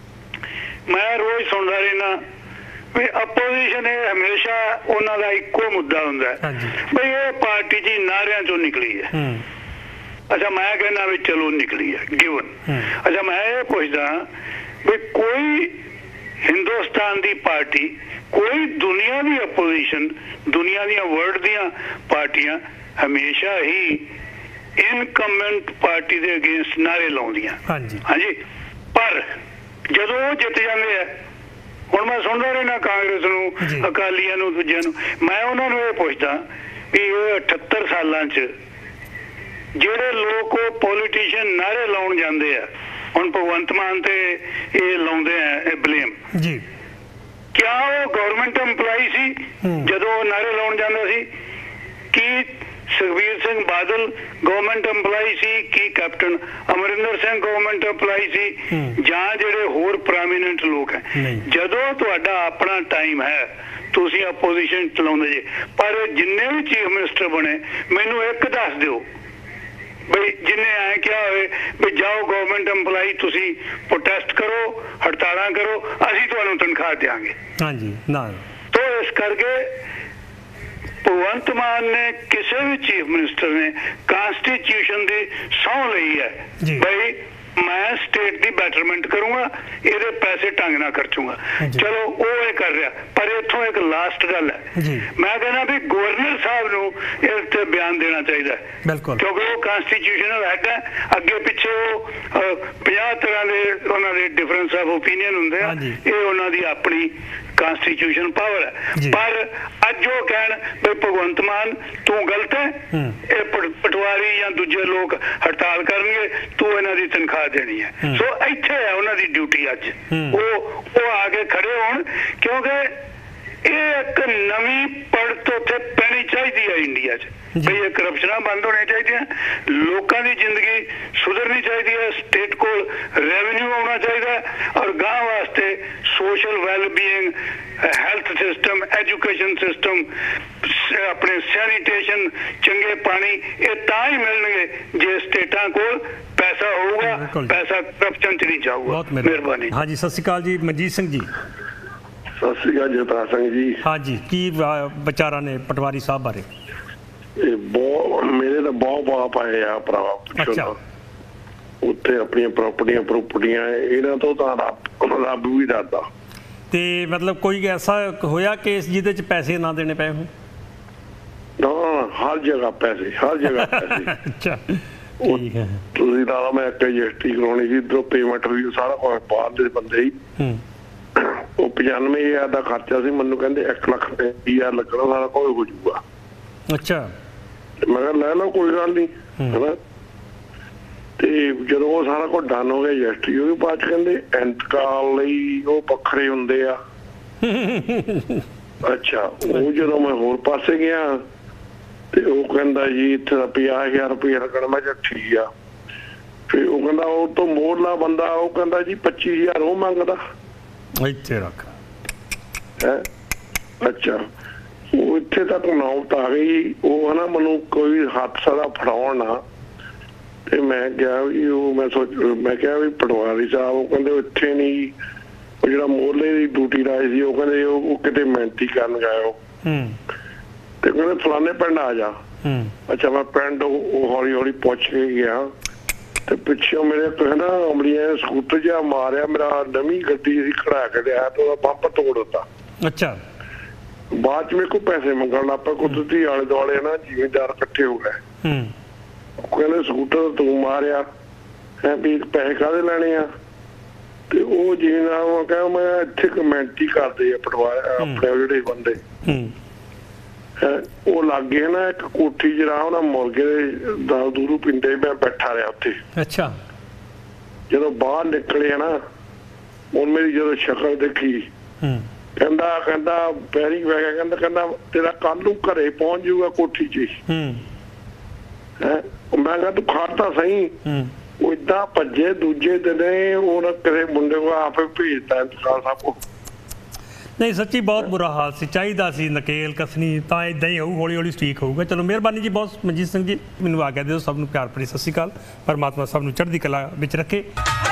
ਮੈਂ ਰੋਜ਼ ਸੁਣਦਾ ਰਹਿਣਾ ਵੀ ਆਪੋਜੀਸ਼ਨ ਇਹ ਹਮੇਸ਼ਾ ਉਹਨਾਂ ਦਾ ਇੱਕੋ ਮੁੱਦਾ ਹੁੰਦਾ ਬਈ ਇਹ ਪਾਰਟੀ ਜੀ ਨਾਰਿਆਂ ਚੋਂ ਨਿਕਲੀ ਹੈ। ਅੱਛਾ, ਮੈਂ ਕਹਿੰਦਾ ਵੀ ਚਲੋ ਨਿਕਲੀ ਹੈ ਗਿਵਨ। ਅੱਛਾ, ਮੈਂ ਇਹ ਪੁੱਛਦਾ ਵੀ ਕੋਈ ਹਿੰਦੁਸਤਾਨ ਦੀ ਪਾਰਟੀ, ਕੋਈ ਦੁਨੀਆ ਦੀ ਆਪੋਜੀਸ਼ਨ, ਦੁਨੀਆ ਦੀਆਂ ਵਰਲਡ ਦੀਆਂ ਪਾਰਟੀਆਂ ਹਮੇਸ਼ਾ ਹੀ ਇਨਕਮੈਂਟ ਪਾਰਟੀ ਦੇ ਅਗੇਂਸਟ ਨਾਰੇ ਲਾਉਂਦੀਆਂ। ਹਾਂਜੀ ਹਾਂਜੀ, ਪਰ ਜਦੋਂ ਉਹ ਜਿੱਤ ਜਾਂਦੇ ਆ ਹੁਣ ਮੈਂ ਸੁਣਦਾ ਰਹਿਣਾ ਕਾਂਗਰਸ ਨੂੰ, ਅਕਾਲੀਆਂ ਨੂੰ, ਦੂਜਿਆਂ ਨੂੰ। ਮੈਂ ਉਹਨਾਂ ਨੂੰ ਇਹ ਪੁੱਛਦਾ ਵੀ ਇਹ ਅਠੱਤਰ ਸਾਲਾਂ 'ਚ ਜਿਹੜੇ ਲੋਕ ਉਹ ਪੋਲੀਟੀਸ਼ੀਅਨ ਨਾਅਰੇ ਲਾਉਣ ਜਾਂਦੇ ਆ, ਹੁਣ ਭਗਵੰਤ ਮਾਨ ਤੇ ਇਹ ਲਾਉਂਦੇ ਆ ਇਹ ਬਲੇਮ ਜੀ, ਕਿਆ ਉਹ ਗਵਰਨਮੈਂਟ EMPLOYE ਸੀ ਜਦੋਂ ਉਹ ਨਾਅਰੇ ਲਾਉਣ ਜਾਂਦਾ ਸੀ? ਕੀ ਸੁਖਬੀਰ ਸਿੰਘ ਬਾਦਲ ਗਵਰਨਮੈਂਟ EMPLOYE ਸੀ? ਕੀ captain Amarinder Singh government EMPLOYE ਸੀ? ਜਾਂ ਜਿਹੜੇ ਹੋਰ ਪ੍ਰੋਮੀਨੈਂਟ ਲੋਕ ਹੈ? ਜਦੋਂ ਤੁਹਾਡਾ ਆਪਣਾ ਟਾਈਮ ਹੈ ਤੁਸੀਂ ਆਪੋਜੀਸ਼ਨ ਚਲਾਉਂਦੇ ਜੇ, ਪਰ ਜਿੰਨੇ ਵੀ ਚੀਫ ਮਿਨਿਸਟਰ ਬਣੇ ਮੈਨੂੰ ਇੱਕ ਦੱਸ ਦਿਓ ਬਈ ਜਿੰਨੇ ਐ ਕਿਹਾ ਹੋਵੇ ਵੀ ਜਾਓ ਗਵਰਨਮੈਂਟ EMPLOYE ਤੁਸੀਂ ਪ੍ਰੋਟੈਸਟ ਕਰੋ, ਹੜਤਾਲਾਂ ਕਰੋ, ਅਸੀਂ ਤੁਹਾਨੂੰ ਤਨਖਾਹ ਦਿਆਂਗੇ। ਹਾਂਜੀ ਨਾ ਤੋ ਇਸ ਕਰਕੇ ਭਗਵੰਤ ਮਾਨ ਨੇ ਕਿਸੇ ਵੀ ਚੀਫ ਮਿਨਿਸਟਰ ਨੇ ਕਾਂਸਟੀਟਿਊਸ਼ਨ ਦੀ ਸਹੁੰ ਲਈ ਹੈ ਬਈ ਮੈਂ ਸਟੇਟ ਦੀ ਬੈਟਰਮੈਂਟ ਕਰੂੰਗਾ, ਇਹਦੇ ਪੈਸੇ ਢੰਗ ਨਾਲ ਖਰਚੂੰਗਾ। ਚਲੋ ਉਹ ਇਹ ਕਰ ਰਿਹਾ, ਪਰ ਇੱਥੋਂ ਇੱਕ ਲਾਸਟ ਗੱਲ ਹੈ, ਮੈਂ ਕਹਿੰਦਾ ਵੀ ਗਵਰਨਰ ਸਾਹਿਬ ਨੂੰ ਇਸ ਤੇ ਬਿਆਨ ਦੇਣਾ ਚਾਹੀਦਾ ਕਿਉਂਕਿ ਉਹ ਕਾਂਸਟੀਟਿਊਸ਼ਨਲ ਹੈਡ ਹੈ। ਅੱਗੇ ਪਿੱਛੇ ਉਹ ਪੰਜਾਹ ਤਰ੍ਹਾਂ ਦੇ ਉਹਨਾਂ ਦੇ ਡਿਫਰੈਂਸ ਆਫ ਓਪੀਨੀਅਨ ਹੁੰਦੇ ਆ, ਇਹ ਉਹਨਾਂ ਦੀ ਆਪਣੀ ਕਾਂਸਟੀਟਿਊਸ਼ਨ ਪਾਵਰ ਹੈ। ਪਰ ਅੱਜ ਉਹ ਕਹਿਣ ਵੀ ਭਗਵੰਤ ਮਾਨ ਤੂੰ ਗਲਤ ਹੈ, ਇਹ ਪਟਵਾਰੀ ਜਾਂ ਦੂਜੇ ਲੋਕ ਹੜਤਾਲ ਕਰਨਗੇ, ਤੂੰ ਇਹਨਾਂ ਦੀ ਤਨਖਾਹ ਦੇਣੀ ਹੈ। ਸੋ ਇੱਥੇ ਹੈ ਉਹਨਾਂ ਦੀ ਡਿਊਟੀ ਅੱਜ, ਉਹ ਉਹ ਆ ਕੇ ਖੜੇ ਹੋਣ ਕਿਉਂਕਿ ਇਹ ਇੱਕ ਨਵੀਂ ਪੜਤ ਉੱਥੇ ਪੈਣੀ ਚਾਹੀਦੀ ਹੈ ਇੰਡੀਆ 'ਚ ਬਈ ਇਹ ਕਰਪਸ਼ਨਾਂ ਬੰਦ ਹੋਣੀਆਂ ਚਾਹੀਦੀਆਂ, ਲੋਕਾਂ ਦੀ ਜ਼ਿੰਦਗੀ ਸੁਧਰਨੀ ਚਾਹੀਦੀ ਹੈ, ਸਟੇਟ ਕੋਲ ਰੈਵਨਿਊ ਆਉਣਾ ਚਾਹੀਦਾ ਔਰ ਗਾਂ ਵਾਸਤੇ social wellbeing, health system, education system, ਆਪਣੇ ਸੈਨੀਟੇਸ਼ਨ, ਚੰਗੇ ਪਾਣੀ ਇਹ ਤਾਂ ਹੀ ਮਿਲਣਗੇ ਜੇ ਸਟੇਟਾਂ ਕੋਲ ਪੈਸਾ ਹੋਊਗਾ, ਪੈਸਾ ਕਰਪਸ਼ਨ 'ਚ ਨਹੀਂ ਜਾਊਗਾ। ਮਿਹਰਬਾਨੀ। ਹਾਂਜੀ ਸਤਿ ਸ਼੍ਰੀ ਅਕਾਲ ਜੀ ਮਨਜੀਤ ਸਿੰਘ ਜੀ। ਸਤਿ ਸ਼੍ਰੀ ਅਕਾਲ ਜਗਤਾਰ ਸਿੰਘ ਜੀ। ਹਾਂਜੀ ਕੀ ਵਿਚਾਰਾਂ ਨੇ ਪਟਵਾਰੀ ਸਾਹਿਬ ਬਾਰੇ? ਇਹ ਬਹੁਤ ਮੇਰੇ ਤਾਂ ਬਹੁਤ ਬਾਪ ਆਏ ਆ ਭਰਾਵਾ, ਪੁੱਛੋ ਉੱਥੇ ਆਪਣੀਆਂ ਪ੍ਰਾਪਰਟੀਆਂ ਪ੍ਰਾਪਰਟੀਆਂ ਇਹਨਾਂ ਤੋਂ ਤਾਂ ਰੱਬ ਰੱਬ ਵੀ ਡਰਦਾ। ਤੇ ਮਤਲਬ ਕੋਈ ਐਸਾ ਹੋਇਆ ਕੇਸ ਜਿਹਦੇ ਚ ਪੈਸੇ ਨਾ ਦੇਣੇ ਪਏ ਹੋਣ? ਨਾ ਹਰ ਜਗ੍ਹਾ ਪੈਸੇ, ਹਰ ਜਗ੍ਹਾ ਪੈਸੇ। ਅੱਛਾ ਠੀਕ ਹੈ। ਤੁਸੀਂ ਨਾਲ ਮੈਂ ਇੱਕ ਰਜਿਸਟਰੀ ਕਰਾਉਣੀ ਸੀ, ਇੱਧਰੋਂ ਪੇਮੈਂਟ ਵੀ ਸਾਰਾ ਕੁਝ ਬਾਹਰ ਦੇ ਬੰਦੇ ਹੀ। ਉਹ ਪਚਾਨਵੇਂ ਹਜ਼ਾਰ ਦਾ ਖਰਚਾ ਸੀ, ਮੈਨੂੰ ਕਹਿੰਦੇ ਇੱਕ ਲੱਖ ਤੇਤੀ ਹਜ਼ਾਰ ਲੱਗਣਾ, ਸਾਰਾ ਕੁਝ ਹੋ ਜਾਊਗਾ। ਅੱਛਾ ਮੈਂ ਕਿਹਾ ਲੈ ਲਓ ਕੋਈ ਗੱਲ ਨਹੀਂ ਹਨਾ। ਤੇ ਜਦੋਂ ਉਹ ਸਾਰਾ ਕੁਝ ਡਨ ਹੋ ਗਿਆ ਰਜਿਸਟਰੀ, ਉਹ ਵੀ ਬਾਅਦ ਚ ਕਹਿੰਦੇ ਇੰਤਕਾਲ ਲਈ ਉਹ ਵੱਖਰੇ ਹੁੰਦੇ ਆ। ਅੱਛਾ ਉਹ ਜਦੋਂ ਮੈਂ ਹੋਰ ਪਾਸੇ ਗਿਆ ਤੇ ਉਹ ਕਹਿੰਦਾ ਜੀ ਇੱਥੇ ਦਾ ਪੰਜਾਹ ਹਜ਼ਾਰ ਰੁਪਇਆ ਲੱਗਣਾ। ਮੈਂ ਕਿਹਾ ਠੀਕ ਆ। ਫਿਰ ਉਹ ਕਹਿੰਦਾ ਉਹ ਤੋਂ ਮੋੜਲਾ ਬੰਦਾ ਉਹ ਕਹਿੰਦਾ ਜੀ ਪੱਚੀ ਹਜ਼ਾਰ ਉਹ ਮੰਗਦਾ। ਇੱਥੇ ਰੱਖ ਹੈ ਅੱਛਾ ਉਹ ਇੱਥੇ ਤੱਕ ਨੌਬਤ ਆ ਗਈ। ਉਹ ਹਨਾ ਮੈਨੂੰ ਕੋਈ ਹਾਦਸਾ ਦਾ ਫੜਾਉਣ ਨਾ, ਤੇ ਮੈਂ ਕਿਹਾ ਵੀ ਉਹ ਮੈਂ ਸੋਚ ਮੈਂ ਕਿਹਾ ਵੀ ਪਟਵਾਰੀ ਸਾਹਿਬ, ਉਹ ਕਹਿੰਦੇ ਇੱਥੇ ਨਹੀਂ, ਉਹ ਜਿਹੜਾ ਮੋਹਲੇ ਦੀ ਡਿਊਟੀ ਲਾਈ ਸੀ ਉਹ ਕਹਿੰਦੇ ਉਹ ਕਿਤੇ ਮਿਹਨਤੀ ਕਰਨ ਗਏ ਹੋ, ਤੇ ਕਹਿੰਦੇ ਫਲਾਣੇ ਪਿੰਡ ਆ ਜਾ। ਅੱਛਾ ਮੈਂ ਪਿੰਡ ਉਹ ਹੌਲੀ ਹੌਲੀ ਪੁੱਛ ਕੇ ਗਿਆ ਤੇ ਪਿੱਛੋਂ ਮੇਰੇ ਕਹਿੰਦਾ ਅਮਲੀਆਂ ਸਕੂਟਰ ਜਿਹਾ ਮਾਰਿਆ, ਮੇਰਾ ਨਵੀਂ ਗੱਡੀ ਸੀ ਖੜਾ ਕੇ ਲਿਆ ਤੇ ਉਹਦਾ ਬੰਪ ਤੋੜ ਦਿੱਤਾ। ਅੱਛਾ ਬਾਅਦ ਚ ਮੇਰੇ ਕੋਲ ਪੈਸੇ ਮੰਗਣ ਲੱਗ ਪਿਆ, ਕੁਦਰਤੀ ਆਲੇ ਦੁਆਲੇ ਨਾ ਜ਼ਿਮੀਂਦਾਰ ਇਕੱਠੇ ਹੋ ਗਏ। ਕਹਿੰਦੇ ਸਕੂਟਰ ਤੂੰ ਮਾਰਿਆ ਹੈ ਵੀ ਪੈਸੇ ਕਾਹਦੇ ਲੈਣੇ ਆ? ਤੇ ਉਹ ਜ਼ਿਮੀਂਦਾਰ ਕਹਿੰਦਾ ਮੈਂ ਇੱਥੇ ਕਮੈਂਟੀ ਕਰਦੇ ਆ ਪਟਵਾਰੀ ਆਪਣੇ ਜਿਹੜੇ ਬੰਦੇ ਉਹ ਲਾਗੇ ਨਾ ਇੱਕ ਕੋਠੀ ਜਿਹੜਾ ਉਹਨਾਂ ਮੁਰਗੇ ਦੇ ਦਾਲ ਦੂਰੂ ਪੀਂਦੇ, ਮੈਂ ਬੈਠਾ ਰਿਹਾ ਉੱਥੇ। ਅੱਛਾ ਜਦੋਂ ਬਾਹਰ ਨਿਕਲੇ ਨਾ ਹੁਣ ਮੇਰੀ ਜਦੋਂ ਸ਼ਕਲ ਦੇਖੀ, ਕਹਿੰਦਾ ਕਹਿੰਦਾ ਪੈਰੀ ਪੈ ਗਿਆ, ਕਹਿੰਦਾ ਕਹਿੰਦਾ ਤੇਰਾ ਕੱਲ ਨੂੰ ਘਰੇ ਪਹੁੰਚ ਜਾਊਗਾ ਕੋਠੀ ਚ। ਹੈ ਮੈਂ ਕਿਹਾ ਤੂੰ ਖੜ ਤਾਂ ਸਹੀ। ਉਹ ਏਦਾਂ ਭੱਜੇ ਦੂਜੇ ਦਿਨ ਉਹ ਕਿਸੇ ਮੁੰਡੇ ਕੋਲ ਆਪੇ ਭੇਜਦਾ ਇੰਤਕਾਲ ਸਾਹਿਬ ਕੋਲ। ਨਹੀਂ ਸੱਚੀ ਬਹੁਤ ਬੁਰਾ ਹਾਲ ਸੀ, ਚਾਹੀਦਾ ਸੀ ਨਕੇਲ ਕਸਣੀ, ਤਾਂ ਇਦਾਂ ਹੀ ਹੋਊ, ਹੌਲੀ ਹੌਲੀ ਠੀਕ ਹੋਊਗਾ। ਚਲੋ ਮਿਹਰਬਾਨੀ ਜੀ ਬਹੁਤ ਮਨਜੀਤ ਸਿੰਘ ਜੀ, ਮੈਨੂੰ ਆਗਿਆ ਦਿਓ। ਸਭ ਨੂੰ ਪਿਆਰ ਭਰੀ ਸਤਿ ਸ਼੍ਰੀ ਅਕਾਲ। ਪਰਮਾਤਮਾ ਸਭ ਨੂੰ ਚੜ੍ਹਦੀ ਕਲਾ ਵਿੱਚ ਰੱਖੇ।